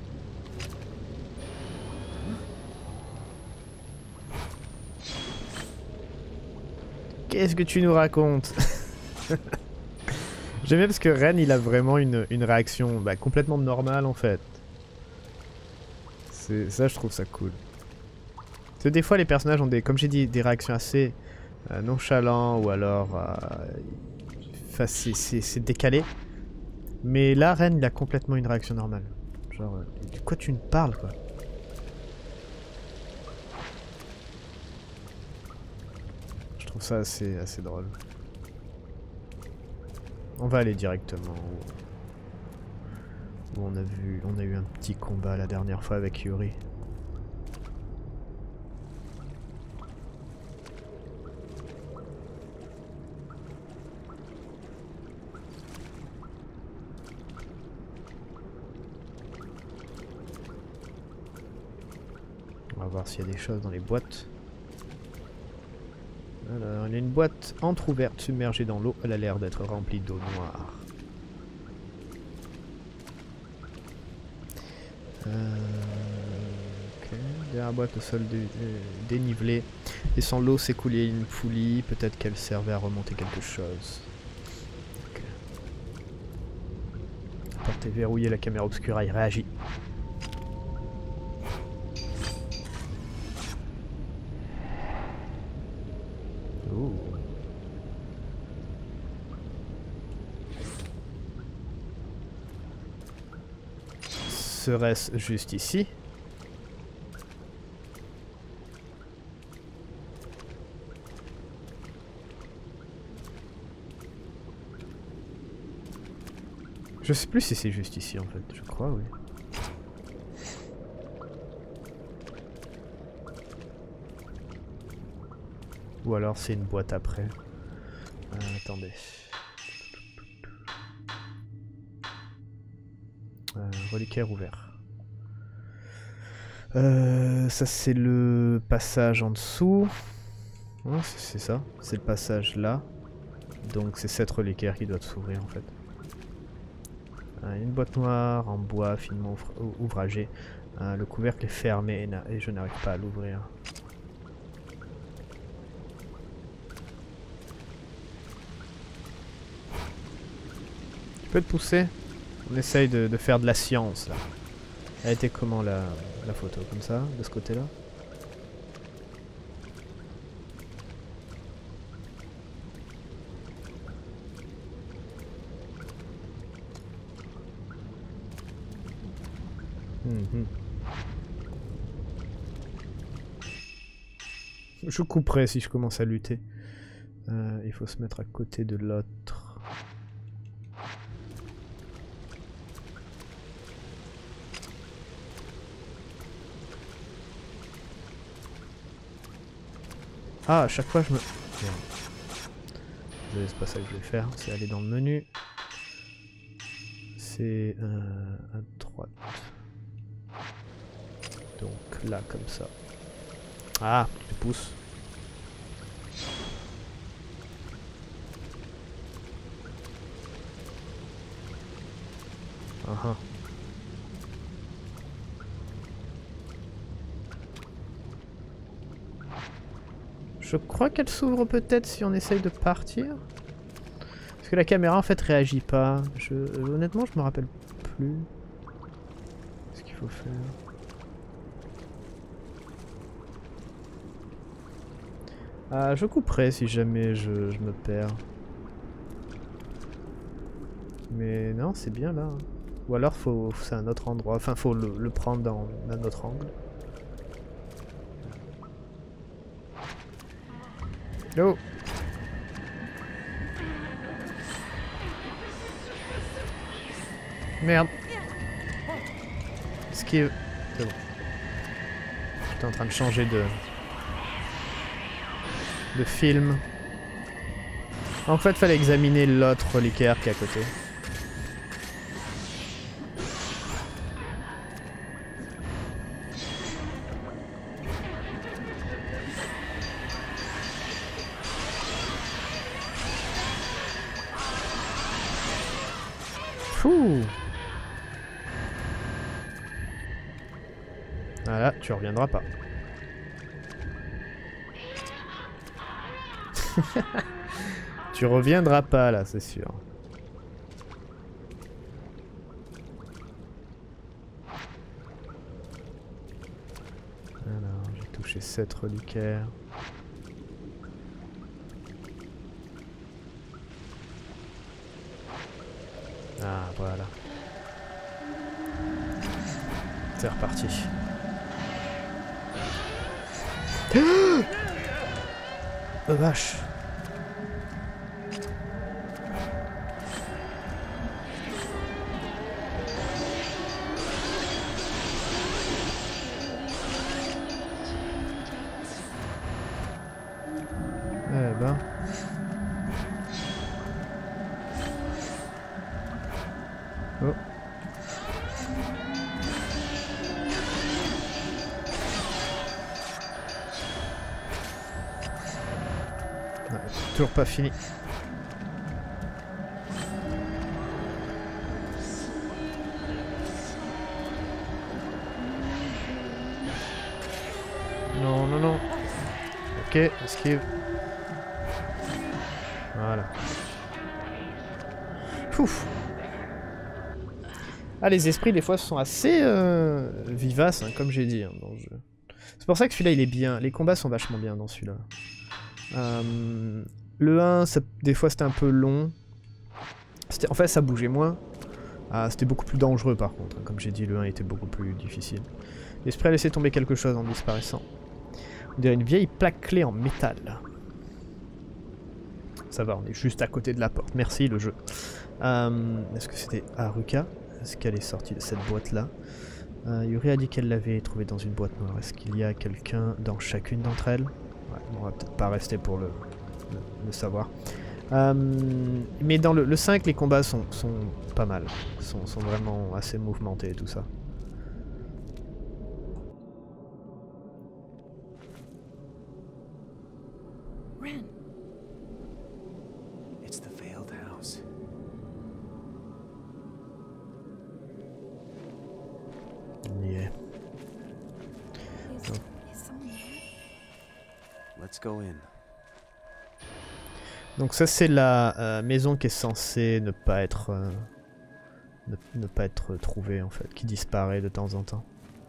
Qu'est-ce que tu nous racontes? J'aime bien parce que Ren il a vraiment une réaction complètement normale en fait. Ça je trouve ça cool. Parce que des fois les personnages ont comme j'ai dit, des réactions assez nonchalantes ou alors c'est décalé. Mais là Ren il a complètement une réaction normale. Genre de quoi tu me parles quoi? Je trouve ça assez drôle. On va aller directement où on a eu un petit combat la dernière fois avec Yuri. On va voir s'il y a des choses dans les boîtes. Alors, il y a une boîte entrouverte, submergée dans l'eau. Elle a l'air d'être remplie d'eau noire. Ok. Derrière la boîte, au sol dénivelé. Laissant l'eau s'écouler une poulie. Peut-être qu'elle servait à remonter quelque chose. Okay. La porte est verrouillée, la caméra obscura y réagit. Serait-ce juste ici? Je sais plus si c'est juste ici en fait, je crois oui. Ou alors c'est une boîte après. Attendez. Reliquaire ouvert. Ça c'est le passage en dessous. Oh, c'est ça, c'est le passage là. Donc c'est cette reliquaire qui doit s'ouvrir en fait. Une boîte noire en bois finement ouvragé. Le couvercle est fermé et je n'arrive pas à l'ouvrir. Tu peux te pousser? On essaye de faire de la science là. Elle était comment la photo? Comme ça, de ce côté là? Je couperai si je commence à lutter. Il faut se mettre à côté de l'autre. Ah, à chaque fois je me... Merde. Désolé, c'est pas ça que je vais faire, c'est aller dans le menu. C'est à droite. Donc là, comme ça. Ah, tu pousses. Ah. Je crois qu'elle s'ouvre peut-être si on essaye de partir. Parce que la caméra en fait réagit pas. Honnêtement je me rappelle plus. Ce qu'il faut faire. Ah, je couperai si jamais je me perds. Mais non, c'est bien là. Ou alors c'est un autre endroit. Enfin, faut le prendre dans un autre angle. Oh. Merde. Esquive. C'est bon. J'étais en train de changer de film. En fait, fallait examiner l'autre reliquaire qui est à côté. Fou. Voilà, tu reviendras pas. Tu reviendras pas là, c'est sûr. Alors, j'ai touché 7 reliquaires. Ah, voilà. C'est reparti. Oh vache. Eh ben. Oh. Ouais, toujours pas fini. Non, non, non. Ok, esquive. Voilà. Pouf. Ah, les esprits des fois sont assez vivaces, hein, comme j'ai dit hein, dans le jeu. C'est pour ça que celui-là il est bien. Les combats sont vachement bien dans celui-là. Le 1, des fois c'était un peu long. En fait ça bougeait moins. Ah, c'était beaucoup plus dangereux par contre. Hein. Comme j'ai dit, le 1 était beaucoup plus difficile. L'esprit a laissé tomber quelque chose en disparaissant. On dirait une vieille plaque clé en métal. Ça va, on est juste à côté de la porte. Merci le jeu. Est-ce que c'était Haruka? Est-ce qu'elle est sortie de cette boîte-là? Yuri a dit qu'elle l'avait trouvée dans une boîte noire. Est-ce qu'il y a quelqu'un dans chacune d'entre elles? Ouais, on va peut-être pas rester pour le savoir. Mais dans le 5, les combats sont pas mal. Sont vraiment assez mouvementés et tout ça. Ren. It's the failed house. Yeah. Let's go in. Donc ça c'est la maison qui est censée ne pas être ne pas être trouvée en fait, qui disparaît de temps en temps.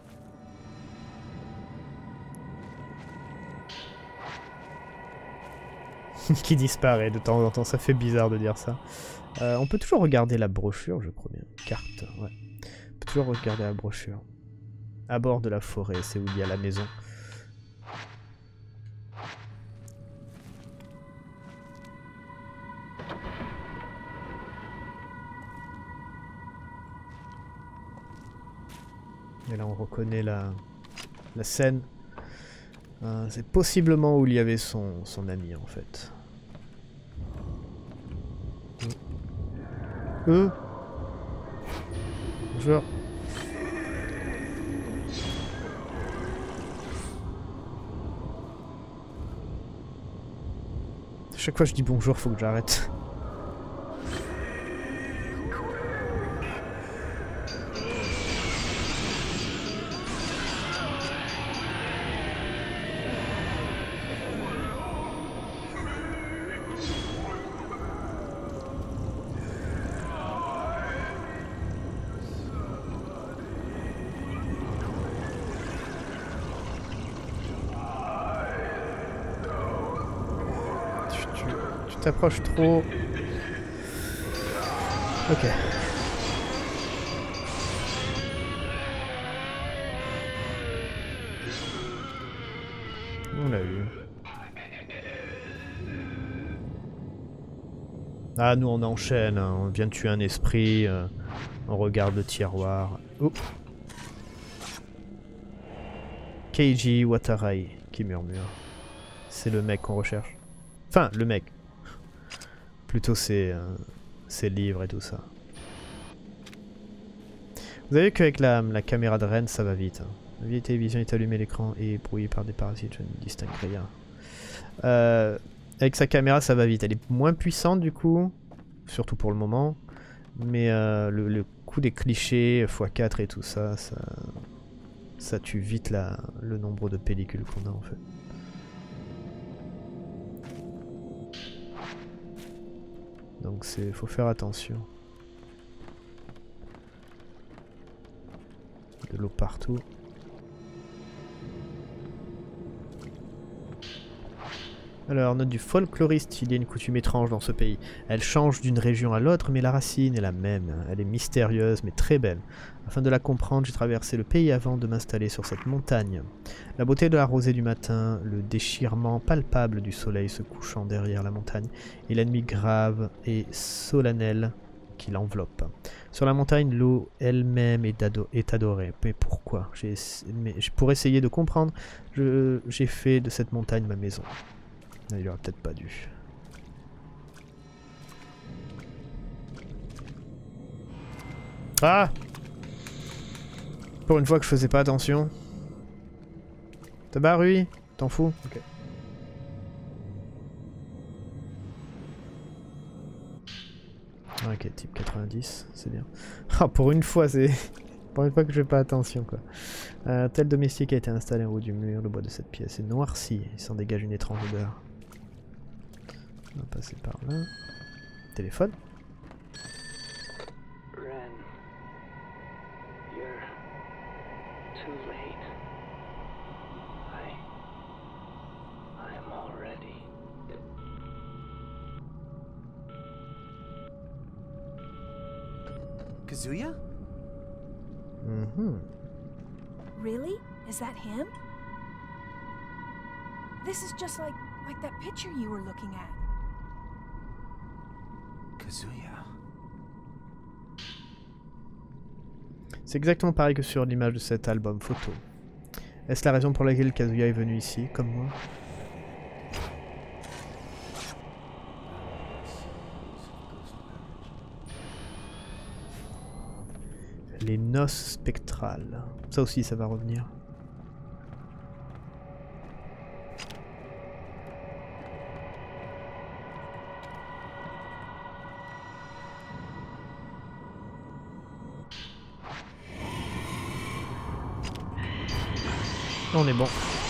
Qui disparaît de temps en temps, ça fait bizarre de dire ça. On peut toujours regarder la brochure, je crois bien. Carte, ouais. On peut toujours regarder la brochure. À bord de la forêt, c'est où il y a la maison. Et là on reconnaît la scène. C'est possiblement où il y avait son ami en fait. Bonjour. Chaque fois que je dis bonjour, faut que j'arrête. Tu t'approches trop. Ok. On l'a eu. Ah, nous on enchaîne, hein. On vient de tuer un esprit, on regarde le tiroir. Oh. Keiji Watarai qui murmure. C'est le mec qu'on recherche. Enfin, le mec. Plutôt ses livres et tout ça. Vous avez vu qu'avec la caméra de Ren, ça va vite. Hein. La vieille télévision est allumée, l'écran est brouillé par des parasites, je ne distingue rien. Avec sa caméra, ça va vite. Elle est moins puissante du coup, surtout pour le moment. Mais le coup des clichés x4 et tout ça, ça tue vite le nombre de pellicules qu'on a en fait. Donc faut faire attention. De l'eau partout. Alors, note du folkloriste, il y a une coutume étrange dans ce pays. Elle change d'une région à l'autre, mais la racine est la même. Elle est mystérieuse, mais très belle. Afin de la comprendre, j'ai traversé le pays avant de m'installer sur cette montagne. La beauté de la rosée du matin, le déchirement palpable du soleil se couchant derrière la montagne, et la nuit grave et solennelle qui l'enveloppe. Sur la montagne, l'eau elle-même est adorée. Mais pourquoi? Pour essayer de comprendre, j'ai fait de cette montagne ma maison. Il aurait peut-être pas dû. Ah! Pour une fois que je faisais pas attention. T'as barre, lui? T'en fous? Ok. Ok, type 90, c'est bien. Ah, pour une fois, c'est... pour une fois que je fais pas attention, quoi. Tel domestique a été installé en haut du mur. Le bois de cette pièce est noirci. Il s'en dégage une étrange odeur. On va passer par là. Téléphone. Ren, you're too late. I'm all ready. Kazuya? Mm-hmm. Really? Is that him? This is just like that picture you were looking at. Kazuya. C'est exactement pareil que sur l'image de cet album photo. Est-ce la raison pour laquelle Kazuya est venu ici, comme moi? Les noces spectrales. Ça aussi, ça va revenir. On est bon.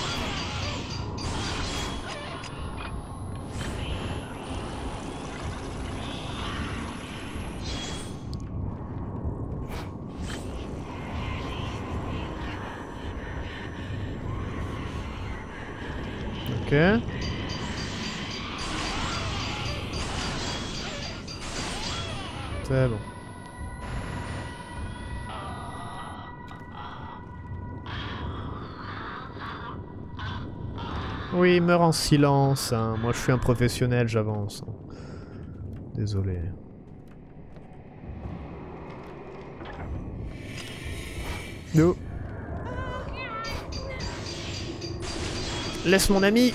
Ok. C'est bon. Oui, meurs en silence. Hein. Moi, je suis un professionnel, j'avance. Désolé. No. Laisse mon ami.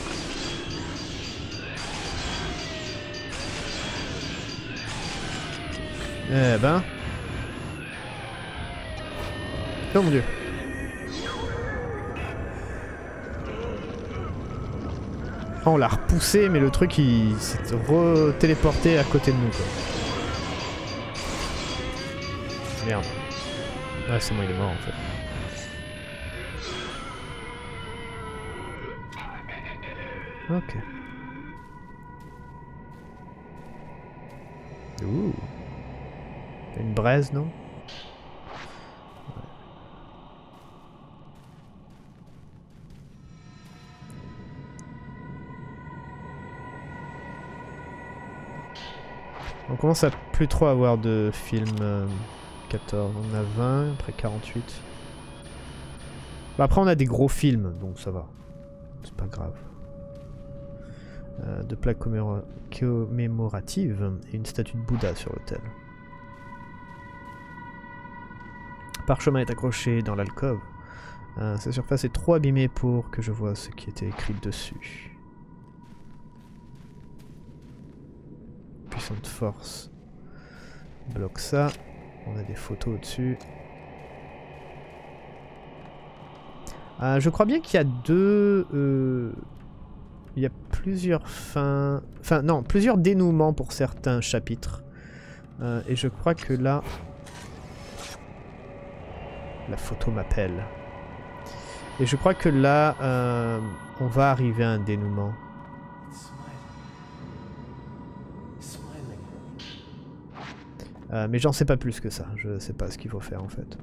Eh ben. Oh mon dieu. Oh, on l'a repoussé, mais le truc il s'est re-téléporté à côté de nous quoi. Merde. Ah c'est moi, il est mort en fait. Ok. Ouh. Une braise, non? On commence à plus trop avoir de films 14. On a 20, après 48. Bah après on a des gros films, donc ça va. C'est pas grave. De plaques commémoratives et une statue de Bouddha sur l'autel. Parchemin est accroché dans l'alcôve. Sa surface est trop abîmée pour que je vois ce qui était écrit dessus. Puissante force. Bloque ça. On a des photos au-dessus. Je crois bien qu'il y a deux... il y a plusieurs fins... Enfin non, plusieurs dénouements pour certains chapitres. Et je crois que là... La photo m'appelle. Et je crois que là, on va arriver à un dénouement. Mais j'en sais pas plus que ça. Je sais pas ce qu'il faut faire en fait.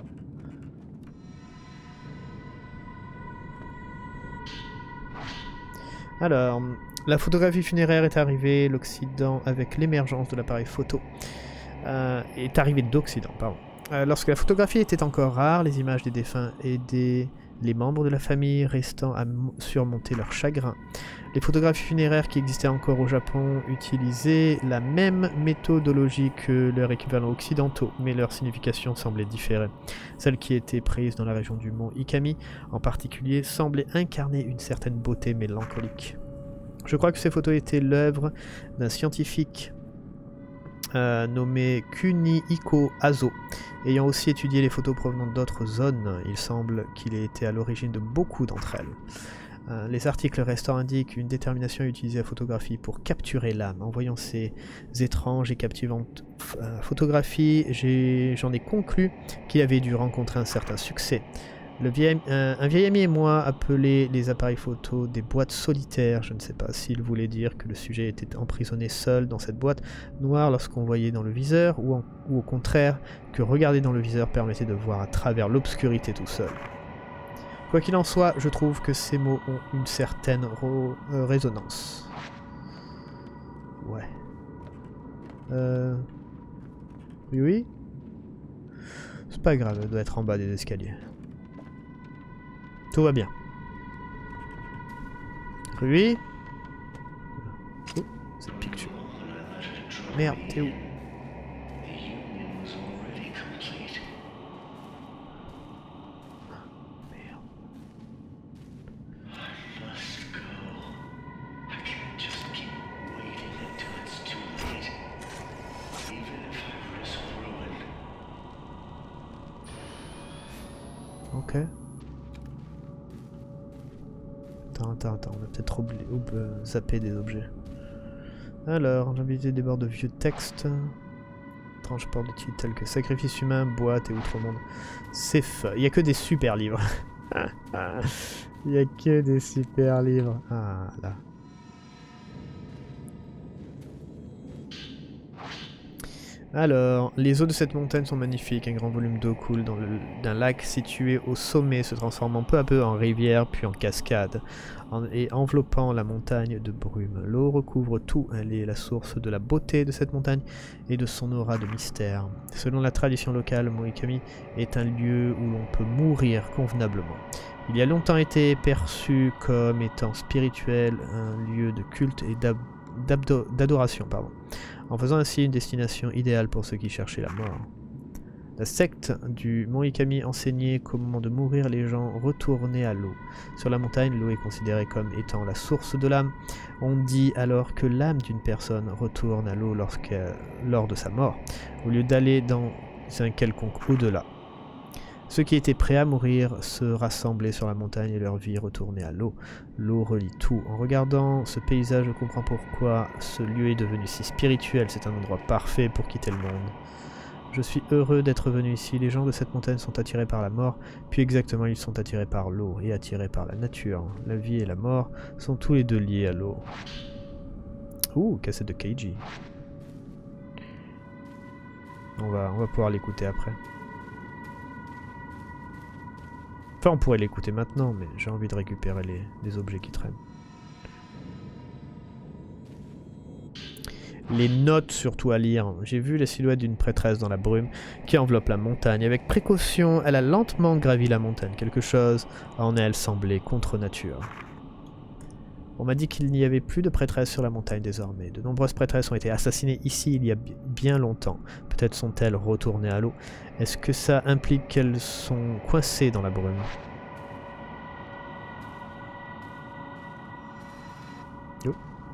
Alors, la photographie funéraire est arrivée, l'Occident, avec l'émergence de l'appareil photo. Est arrivé d'Occident, pardon. Lorsque la photographie était encore rare, les images des défunts aidaient les membres de la famille restant à surmonter leur chagrin. Les photographies funéraires qui existaient encore au Japon utilisaient la même méthodologie que leurs équivalents occidentaux, mais leur signification semblait différer. Celle qui était prise dans la région du mont Ikami, en particulier, semblait incarner une certaine beauté mélancolique. Je crois que ces photos étaient l'œuvre d'un scientifique nommé Kunihiko Aso. Ayant aussi étudié les photos provenant d'autres zones, il semble qu'il ait été à l'origine de beaucoup d'entre elles. Les articles restants indiquent une détermination à utiliser la photographie pour capturer l'âme. En voyant ces étranges et captivantes photographies, j'en ai conclu qu'il avait dû rencontrer un certain succès. Un vieil ami et moi appelait les appareils photo des boîtes solitaires. Je ne sais pas s'il voulait dire que le sujet était emprisonné seul dans cette boîte noire lorsqu'on voyait dans le viseur, ou au contraire, que regarder dans le viseur permettait de voir à travers l'obscurité tout seul. Quoi qu'il en soit, je trouve que ces mots ont une certaine résonance. Ouais. Oui. C'est pas grave, elle doit être en bas des escaliers. Tout va bien. Oui. Oh, cette picture. Merde, t'es où? Ok. Attends, on a peut-être zappé des objets. Alors, l'invité déborde de vieux textes. Transport de titres tels que Sacrifice humain, Boîte et Outre-monde. C'est fun. Il n'y a que des super livres. Il n'y a que des super livres. Ah là. Alors, les eaux de cette montagne sont magnifiques. Un grand volume d'eau coule d'un lac situé au sommet, se transformant peu à peu en rivière puis en cascade, et enveloppant la montagne de brume. L'eau recouvre tout. Elle est la source de la beauté de cette montagne et de son aura de mystère. Selon la tradition locale, Mont Ikami est un lieu où l'on peut mourir convenablement. Il y a longtemps été perçu comme étant spirituel, un lieu de culte et d'adoration, en faisant ainsi une destination idéale pour ceux qui cherchaient la mort. La secte du Mont Ikami enseignait qu'au moment de mourir, les gens retournaient à l'eau. Sur la montagne, l'eau est considérée comme étant la source de l'âme. On dit alors que l'âme d'une personne retourne à l'eau lors de sa mort, au lieu d'aller dans un quelconque au-delà. Ceux qui étaient prêts à mourir se rassemblaient sur la montagne et leur vie retournait à l'eau. L'eau relie tout. En regardant ce paysage, je comprends pourquoi ce lieu est devenu si spirituel. C'est un endroit parfait pour quitter le monde. Je suis heureux d'être venu ici. Les gens de cette montagne sont attirés par la mort, puis exactement ils sont attirés par l'eau et attirés par la nature. La vie et la mort sont tous les deux liés à l'eau. Ouh, cassette de Keiji. On va pouvoir l'écouter après. Enfin, on pourrait l'écouter maintenant, mais j'ai envie de récupérer les objets qui traînent. Les notes surtout à lire. J'ai vu la silhouette d'une prêtresse dans la brume qui enveloppe la montagne. Avec précaution, elle a lentement gravi la montagne. Quelque chose en elle semblait contre nature. On m'a dit qu'il n'y avait plus de prêtresses sur la montagne désormais. De nombreuses prêtresses ont été assassinées ici il y a bien longtemps. Peut-être sont-elles retournées à l'eau. Est-ce que ça implique qu'elles sont coincées dans la brume? Oh.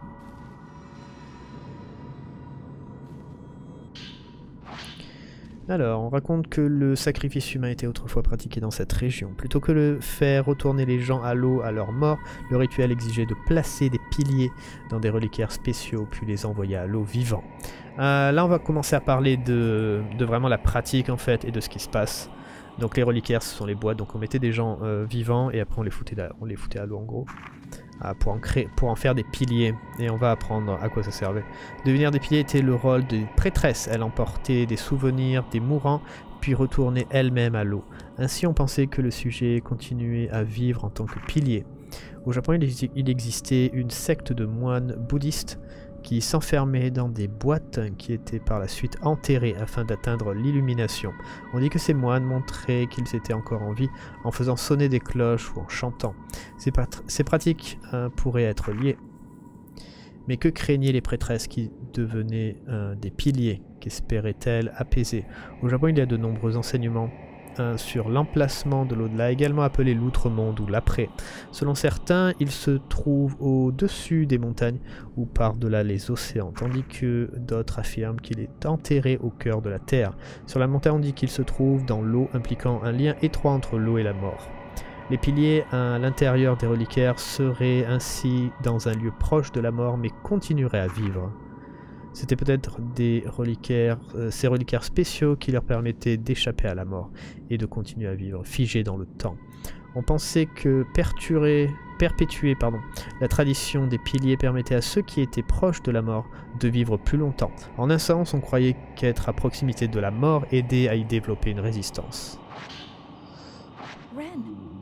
Alors, on raconte que le sacrifice humain était autrefois pratiqué dans cette région. Plutôt que de faire retourner les gens à l'eau à leur mort, le rituel exigeait de placer des piliers dans des reliquaires spéciaux, puis les envoyer à l'eau vivants. Là, on va commencer à parler de vraiment la pratique, en fait, et de ce qui se passe. Donc les reliquaires, ce sont les boîtes, donc on mettait des gens vivants, et après on les foutait à l'eau, en gros. Pour en faire des piliers, et on va apprendre à quoi ça servait. Devenir des piliers était le rôle des prêtresses. Elle emportait des souvenirs des mourants, puis retournait elle-même à l'eau. Ainsi on pensait que le sujet continuait à vivre en tant que pilier. Au Japon, il existait une secte de moines bouddhistes qui s'enfermaient dans des boîtes qui étaient par la suite enterrées afin d'atteindre l'illumination. On dit que ces moines montraient qu'ils étaient encore en vie en faisant sonner des cloches ou en chantant. Ces pratiques pourraient être liées. Mais que craignaient les prêtresses qui devenaient des piliers? Qu'espéraient-elles apaiser? Au Japon, il y a de nombreux enseignements sur l'emplacement de l'au-delà, également appelé l'outre-monde ou l'après. Selon certains, il se trouve au-dessus des montagnes ou par-delà les océans, tandis que d'autres affirment qu'il est enterré au cœur de la terre. Sur la montagne, on dit qu'il se trouve dans l'eau, impliquant un lien étroit entre l'eau et la mort. Les piliers à l'intérieur des reliquaires seraient ainsi dans un lieu proche de la mort, mais continueraient à vivre. C'était peut-être ces reliquaires spéciaux qui leur permettaient d'échapper à la mort et de continuer à vivre, figés dans le temps. On pensait que perpétuer la tradition des piliers permettait à ceux qui étaient proches de la mort de vivre plus longtemps. En un sens, on croyait qu'être à proximité de la mort aidait à y développer une résistance. Ren.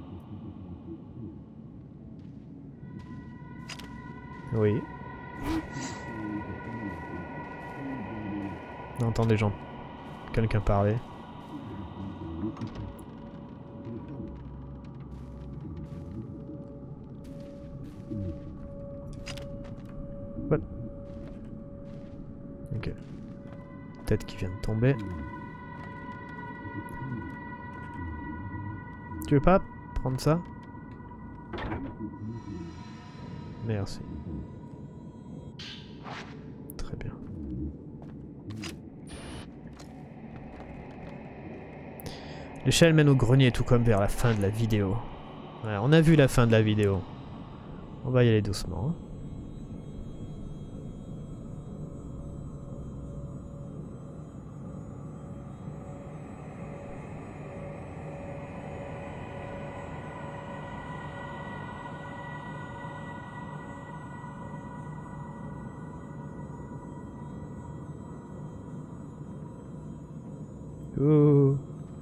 Oui. On entend des gens, quelqu'un parler. What? Ok. Tête qui vient de tomber. Tu veux pas prendre ça? Merci. Très bien. L'échelle mène au grenier, tout comme vers la fin de la vidéo. Ouais, on a vu la fin de la vidéo. On va y aller doucement. Hein. Oh.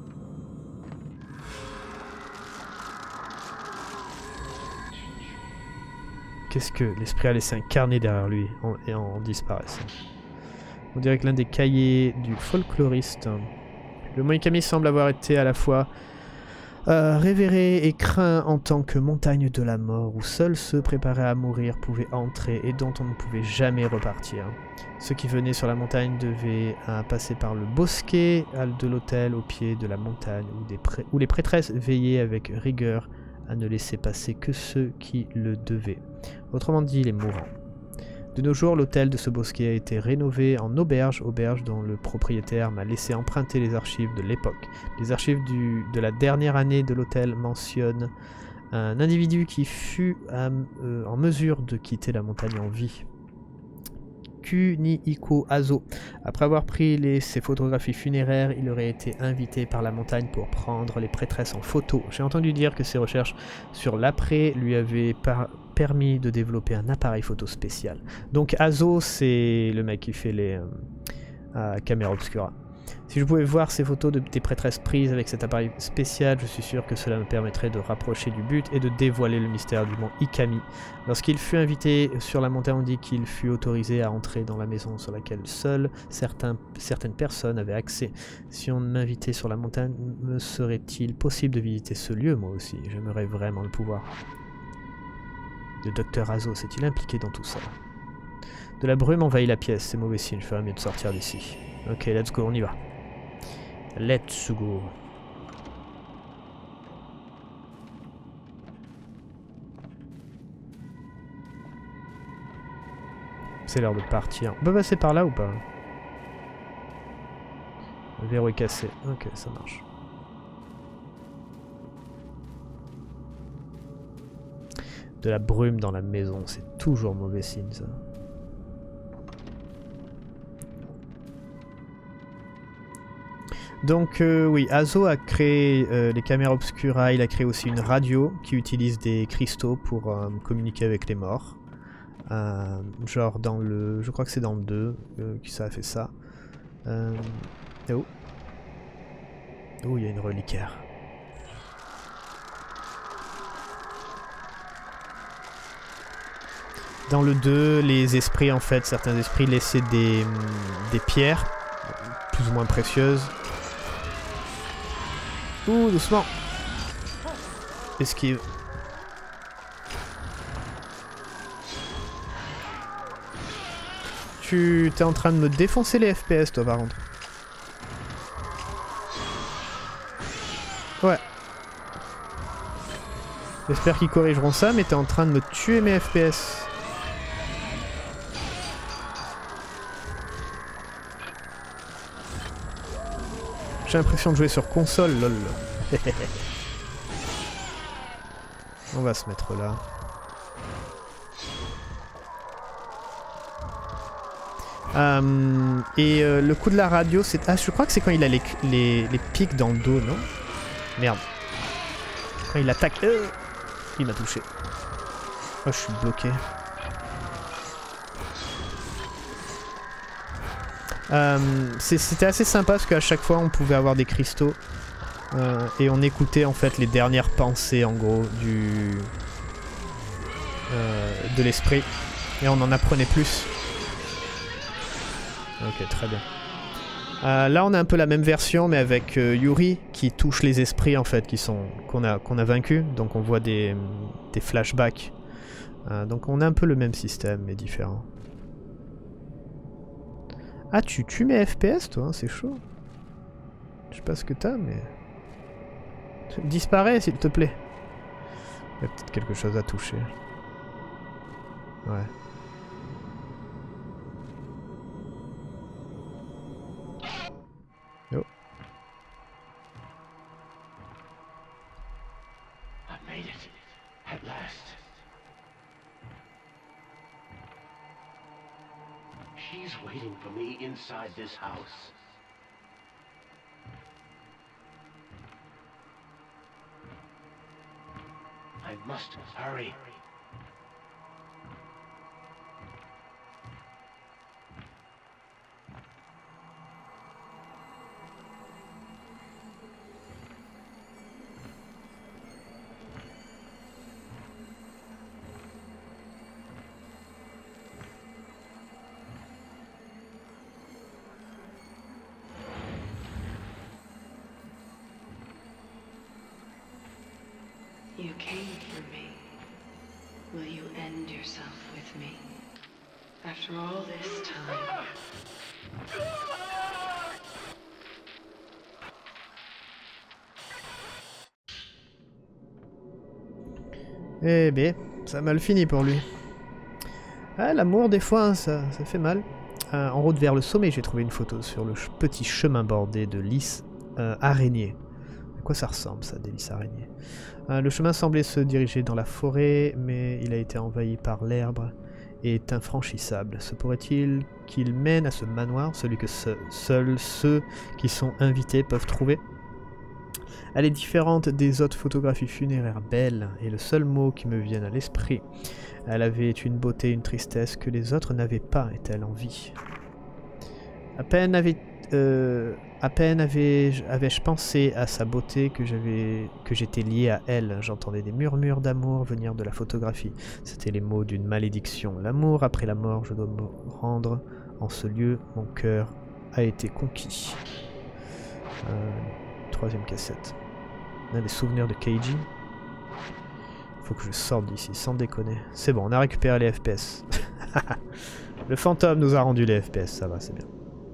Qu'est-ce que l'esprit a laissé incarner derrière lui et en disparaissant. On dirait que l'un des cahiers du folkloriste. Le Mont Ikami semble avoir été à la fois Révéré et craint en tant que montagne de la mort, où seuls ceux préparés à mourir pouvaient entrer et dont on ne pouvait jamais repartir. Ceux qui venaient sur la montagne devaient passer par le bosquet de l'autel au pied de la montagne, où les prêtresses veillaient avec rigueur à ne laisser passer que ceux qui le devaient. Autrement dit, les mourants. De nos jours, l'hôtel de ce bosquet a été rénové en auberge dont le propriétaire m'a laissé emprunter les archives de l'époque. Les archives de la dernière année de l'hôtel mentionnent un individu qui fut en mesure de quitter la montagne en vie. Kunihiko Azo. Après avoir pris ses photographies funéraires, il aurait été invité par la montagne pour prendre les prêtresses en photo. J'ai entendu dire que ses recherches sur l'après lui avaient permis de développer un appareil photo spécial. Donc Azo, c'est le mec qui fait les caméras obscura. Si je pouvais voir ces photos des prêtresses prises avec cet appareil spécial, je suis sûr que cela me permettrait de rapprocher du but et de dévoiler le mystère du mont Ikami. Lorsqu'il fut invité sur la montagne, on dit qu'il fut autorisé à entrer dans la maison sur laquelle seules certaines personnes avaient accès. Si on m'invitait sur la montagne, me serait-il possible de visiter ce lieu, moi aussi? J'aimerais vraiment le pouvoir. Le docteur Azo s'est-il impliqué dans tout ça? De la brume envahit la pièce, c'est mauvais signe, je ferais mieux de sortir d'ici. Ok, let's go, on y va. Let's go. C'est l'heure de partir. On peut passer par là ou pas? Le verrou est cassé. Ok, ça marche. De la brume dans la maison, c'est toujours mauvais signe ça. Donc oui, Azo a créé les caméras obscura, il a créé aussi une radio qui utilise des cristaux pour communiquer avec les morts. Genre dans le... je crois que c'est dans le 2 que ça a fait ça. Oh. Oh, il y a une reliquaire. Dans le 2, les esprits en fait, certains esprits laissaient des pierres, plus ou moins précieuses. Ouh, doucement. Esquive. Tu t'es en train de me défoncer les FPS toi par contre. Ouais. J'espère qu'ils corrigeront ça, mais t'es en train de me tuer mes FPS. J'ai l'impression de jouer sur console, lol. On va se mettre là. Le coup de la radio, c'est... Ah, je crois que c'est quand il a les pics dans le dos, non? Merde. Quand il attaque... il m'a touché. Oh, je suis bloqué. C'était assez sympa parce qu'à chaque fois on pouvait avoir des cristaux et on écoutait en fait les dernières pensées en gros de l'esprit et on en apprenait plus. Ok, très bien. Là on a un peu la même version mais avec Yuri qui touche les esprits en fait qu'on a vaincus, donc on voit des flashbacks. Donc on a un peu le même système mais différent. Ah, tu tues mes FPS, toi, hein, c'est chaud. Je sais pas ce que t'as, mais... Disparais, s'il te plaît. Il y a peut-être quelque chose à toucher. Ouais. Oh. I made it, at last. She's waiting for me inside this house. I must hurry. came for me. Will you end yourself with me? After all this time. Eh ben, ça a mal fini pour lui. Ah, l'amour, des fois, hein, ça fait mal. En route vers le sommet, j'ai trouvé une photo sur le petit chemin bordé de lys araignées. À quoi ça ressemble, ça, des lys araignées? Le chemin semblait se diriger dans la forêt, mais il a été envahi par l'herbe et est infranchissable. Se pourrait-il qu'il mène à ce manoir, celui que seuls ceux qui sont invités peuvent trouver? Elle est différente des autres photographies funéraires belles, et le seul mot qui me vienne à l'esprit. Elle avait une beauté, une tristesse que les autres n'avaient pas, est-elle en vie? À peine avais-je pensé à sa beauté que j'étais lié à elle. J'entendais des murmures d'amour venir de la photographie. C'étaient les mots d'une malédiction. L'amour après la mort, je dois me rendre en ce lieu. Mon cœur a été conquis. Troisième cassette. On a des souvenirs de Keiji. Faut que je sorte d'ici, sans déconner. C'est bon, on a récupéré les FPS. Le fantôme nous a rendu les FPS, ça va, c'est bien.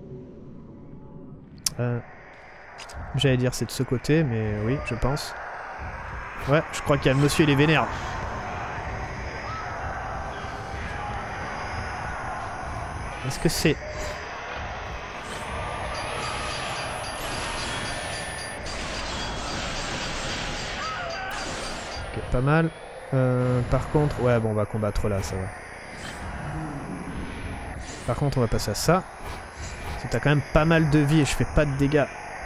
J'allais dire c'est de ce côté, mais oui, je pense. Ouais, je crois qu'il y a le monsieur, il est vénère. Est-ce que c'est... Ok, pas mal. Par contre... Ouais, bon, on va combattre là, ça va. Par contre, on va passer à ça. Parce que t'as quand même pas mal de vie et je fais pas de dégâts.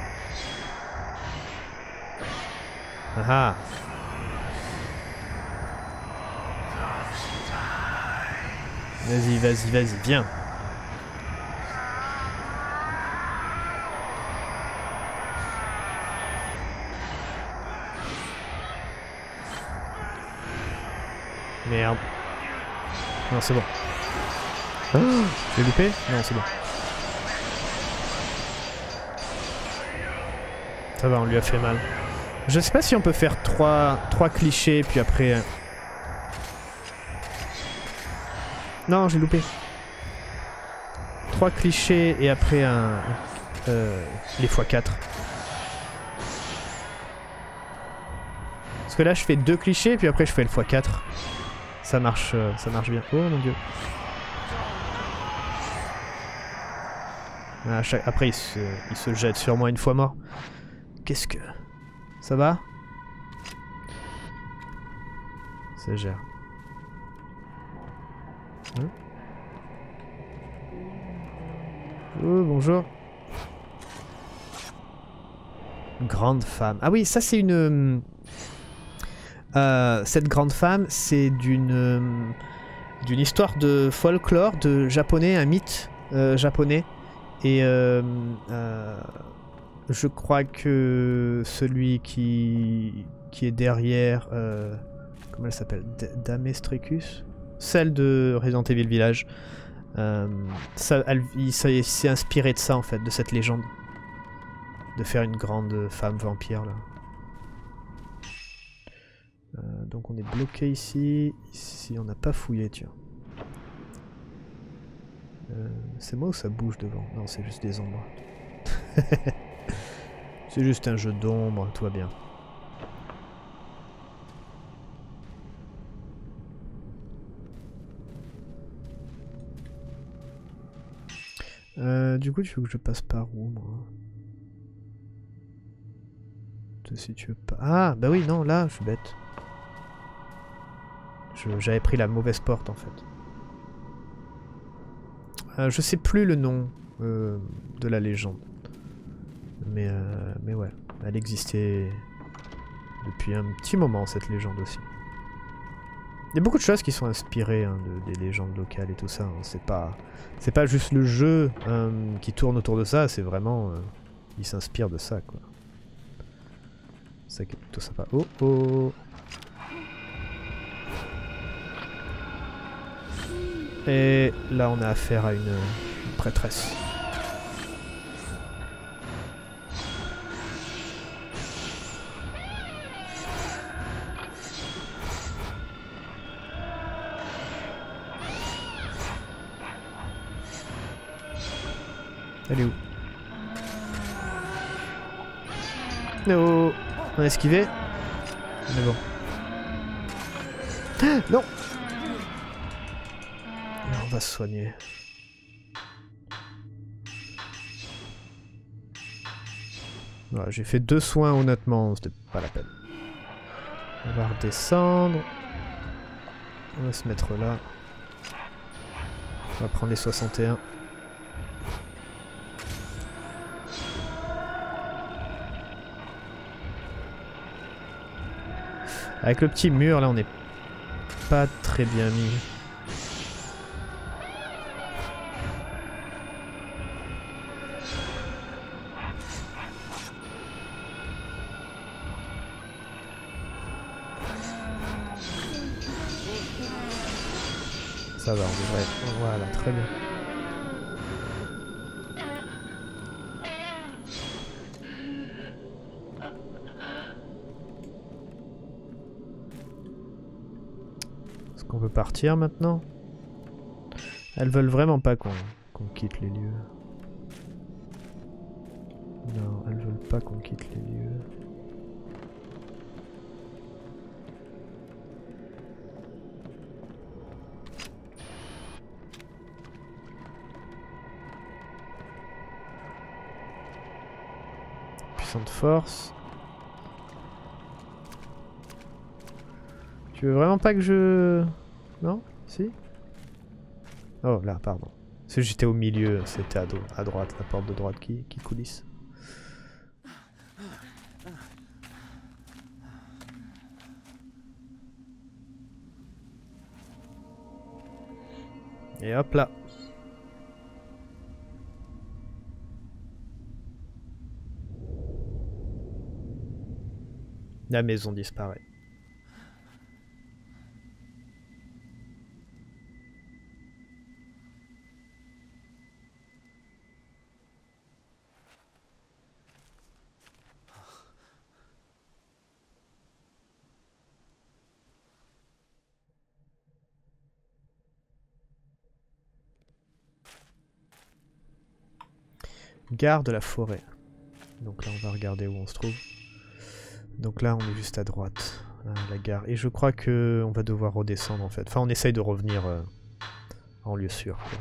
Ah ah. Vas-y, vas-y, vas-y, viens. Merde. Non, c'est bon. Oh, j'ai loupé? Non, c'est bon. Ça va, on lui a fait mal. Je sais pas si on peut faire 3 clichés, puis après... Non, j'ai loupé. 3 clichés et après les x4. Parce que là, je fais 2 clichés, puis après je fais le x4. Ça marche bien. Oh mon dieu. Ah, après, il se jette sur moi une fois mort. Qu'est-ce que... Ça va? Ça gère. Hein? Oh, bonjour. Grande femme. Ah oui, ça c'est une... cette grande femme, c'est d'une histoire de folklore de japonais, un mythe japonais. Et je crois que celui qui est derrière... comment elle s'appelle? Damestrecus? Celle de Resident Evil Village. Il s'est inspiré de ça en fait, de cette légende. De faire une grande femme vampire là. Donc on est bloqué ici. Ici on n'a pas fouillé, tiens. C'est moi ou ça bouge devant? Non, c'est juste des ombres. C'est juste un jeu d'ombre, tout va bien. Du coup, il faut que je passe par où, moi? Si tu veux pas... Ah, bah oui, non, là, je suis bête. J'avais pris la mauvaise porte, en fait. Je sais plus le nom de la légende. Mais ouais, elle existait depuis un petit moment, cette légende aussi. Il y a beaucoup de choses qui sont inspirées hein, des légendes locales et tout ça. Hein. C'est pas juste le jeu qui tourne autour de ça, c'est vraiment... il s'inspire de ça, quoi. C'est ça qui est plutôt sympa. Oh oh! Et là, on a affaire à une prêtresse. Elle est où? Non. On a esquivé. Mais bon. Ah, non. On va se soigner. Voilà, j'ai fait 2 soins honnêtement, c'était pas la peine. On va redescendre. On va se mettre là. On va prendre les 61. Avec le petit mur là on n'est pas très bien mis. Ça va, on devrait... Voilà, très bien. Est-ce qu'on peut partir maintenant? Elles veulent vraiment pas qu'on quitte les lieux. Non, elles veulent pas qu'on quitte les lieux. De force. Tu veux vraiment pas que je... Non? Si? Oh là, pardon. C'est que j'étais au milieu, c'était à droite, la porte de droite qui coulisse. Et hop là. La maison disparaît. Gare de la forêt. Donc là on va regarder où on se trouve. Donc là on est juste à droite, la gare. Et je crois que on va devoir redescendre en fait. Enfin on essaye de revenir en lieu sûr. Quoi.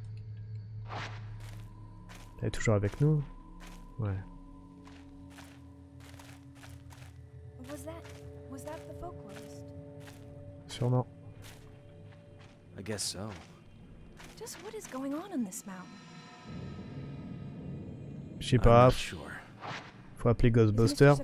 Elle est toujours avec nous? Ouais. Sûrement. I guess so. Just what is going on in this mountain? Je sais pas. Faut appeler Ghostbusters.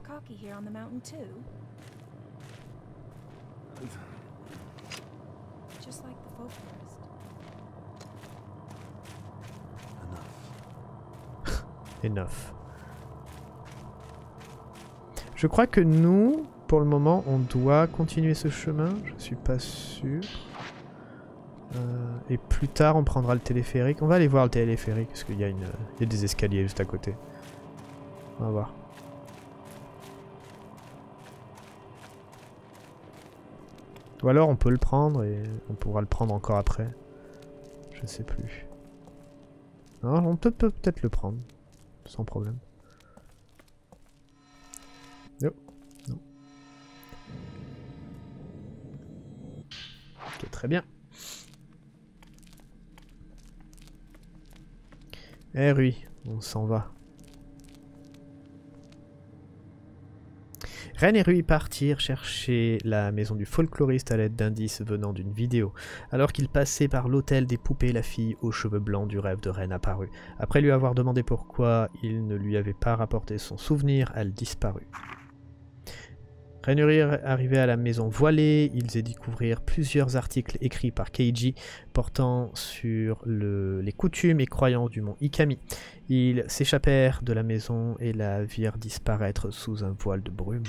Enough. Je crois que nous, pour le moment, on doit continuer ce chemin. Je suis pas sûr. Et plus tard, on prendra le téléphérique. On va aller voir le téléphérique parce qu'il y a des escaliers juste à côté. On va voir. Ou alors on peut le prendre et on pourra le prendre encore après. Je sais plus. Non, on peut peut-être le prendre. Sans problème. Oh. Non. Ok, très bien. Eh oui, on s'en va. Ren et Rui partirent chercher la maison du folkloriste à l'aide d'indices venant d'une vidéo. Alors qu'ils passaient par l'hôtel des poupées, la fille aux cheveux blancs du rêve de Ren apparut. Après lui avoir demandé pourquoi il ne lui avait pas rapporté son souvenir, elle disparut. Ren et Rui arrivaient à la maison voilée, ils y découvrirent plusieurs articles écrits par Keiji portant sur les coutumes et croyances du mont Ikami. Ils s'échappèrent de la maison et la virent disparaître sous un voile de brume.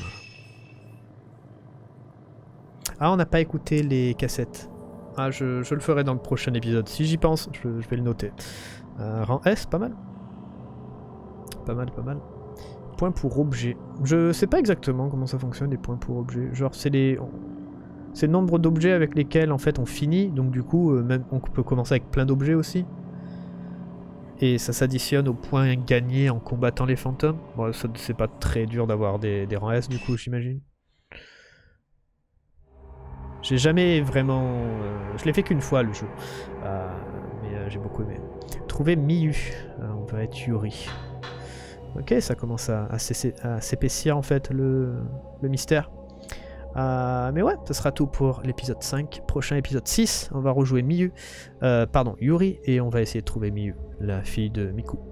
Ah, on n'a pas écouté les cassettes. Ah, je le ferai dans le prochain épisode. Si j'y pense, je vais le noter. Rang S, pas mal. Pas mal, pas mal. Points pour objet. Je sais pas exactement comment ça fonctionne, les points pour objet. Genre, c'est le nombre d'objets avec lesquels en fait on finit. Donc du coup, même on peut commencer avec plein d'objets aussi. Et ça s'additionne aux points gagnés en combattant les fantômes. Bon, c'est pas très dur d'avoir des rangs S du coup, j'imagine. J'ai jamais vraiment... je l'ai fait qu'une fois le jeu. Mais j'ai beaucoup aimé. Trouver Miyu. On va être Yuri. Ok, ça commence à s'épaissir en fait le mystère. Mais ouais, ça sera tout pour l'épisode 5. Prochain épisode 6, on va rejouer Yuri, et on va essayer de trouver Miyu, la fille de Miku.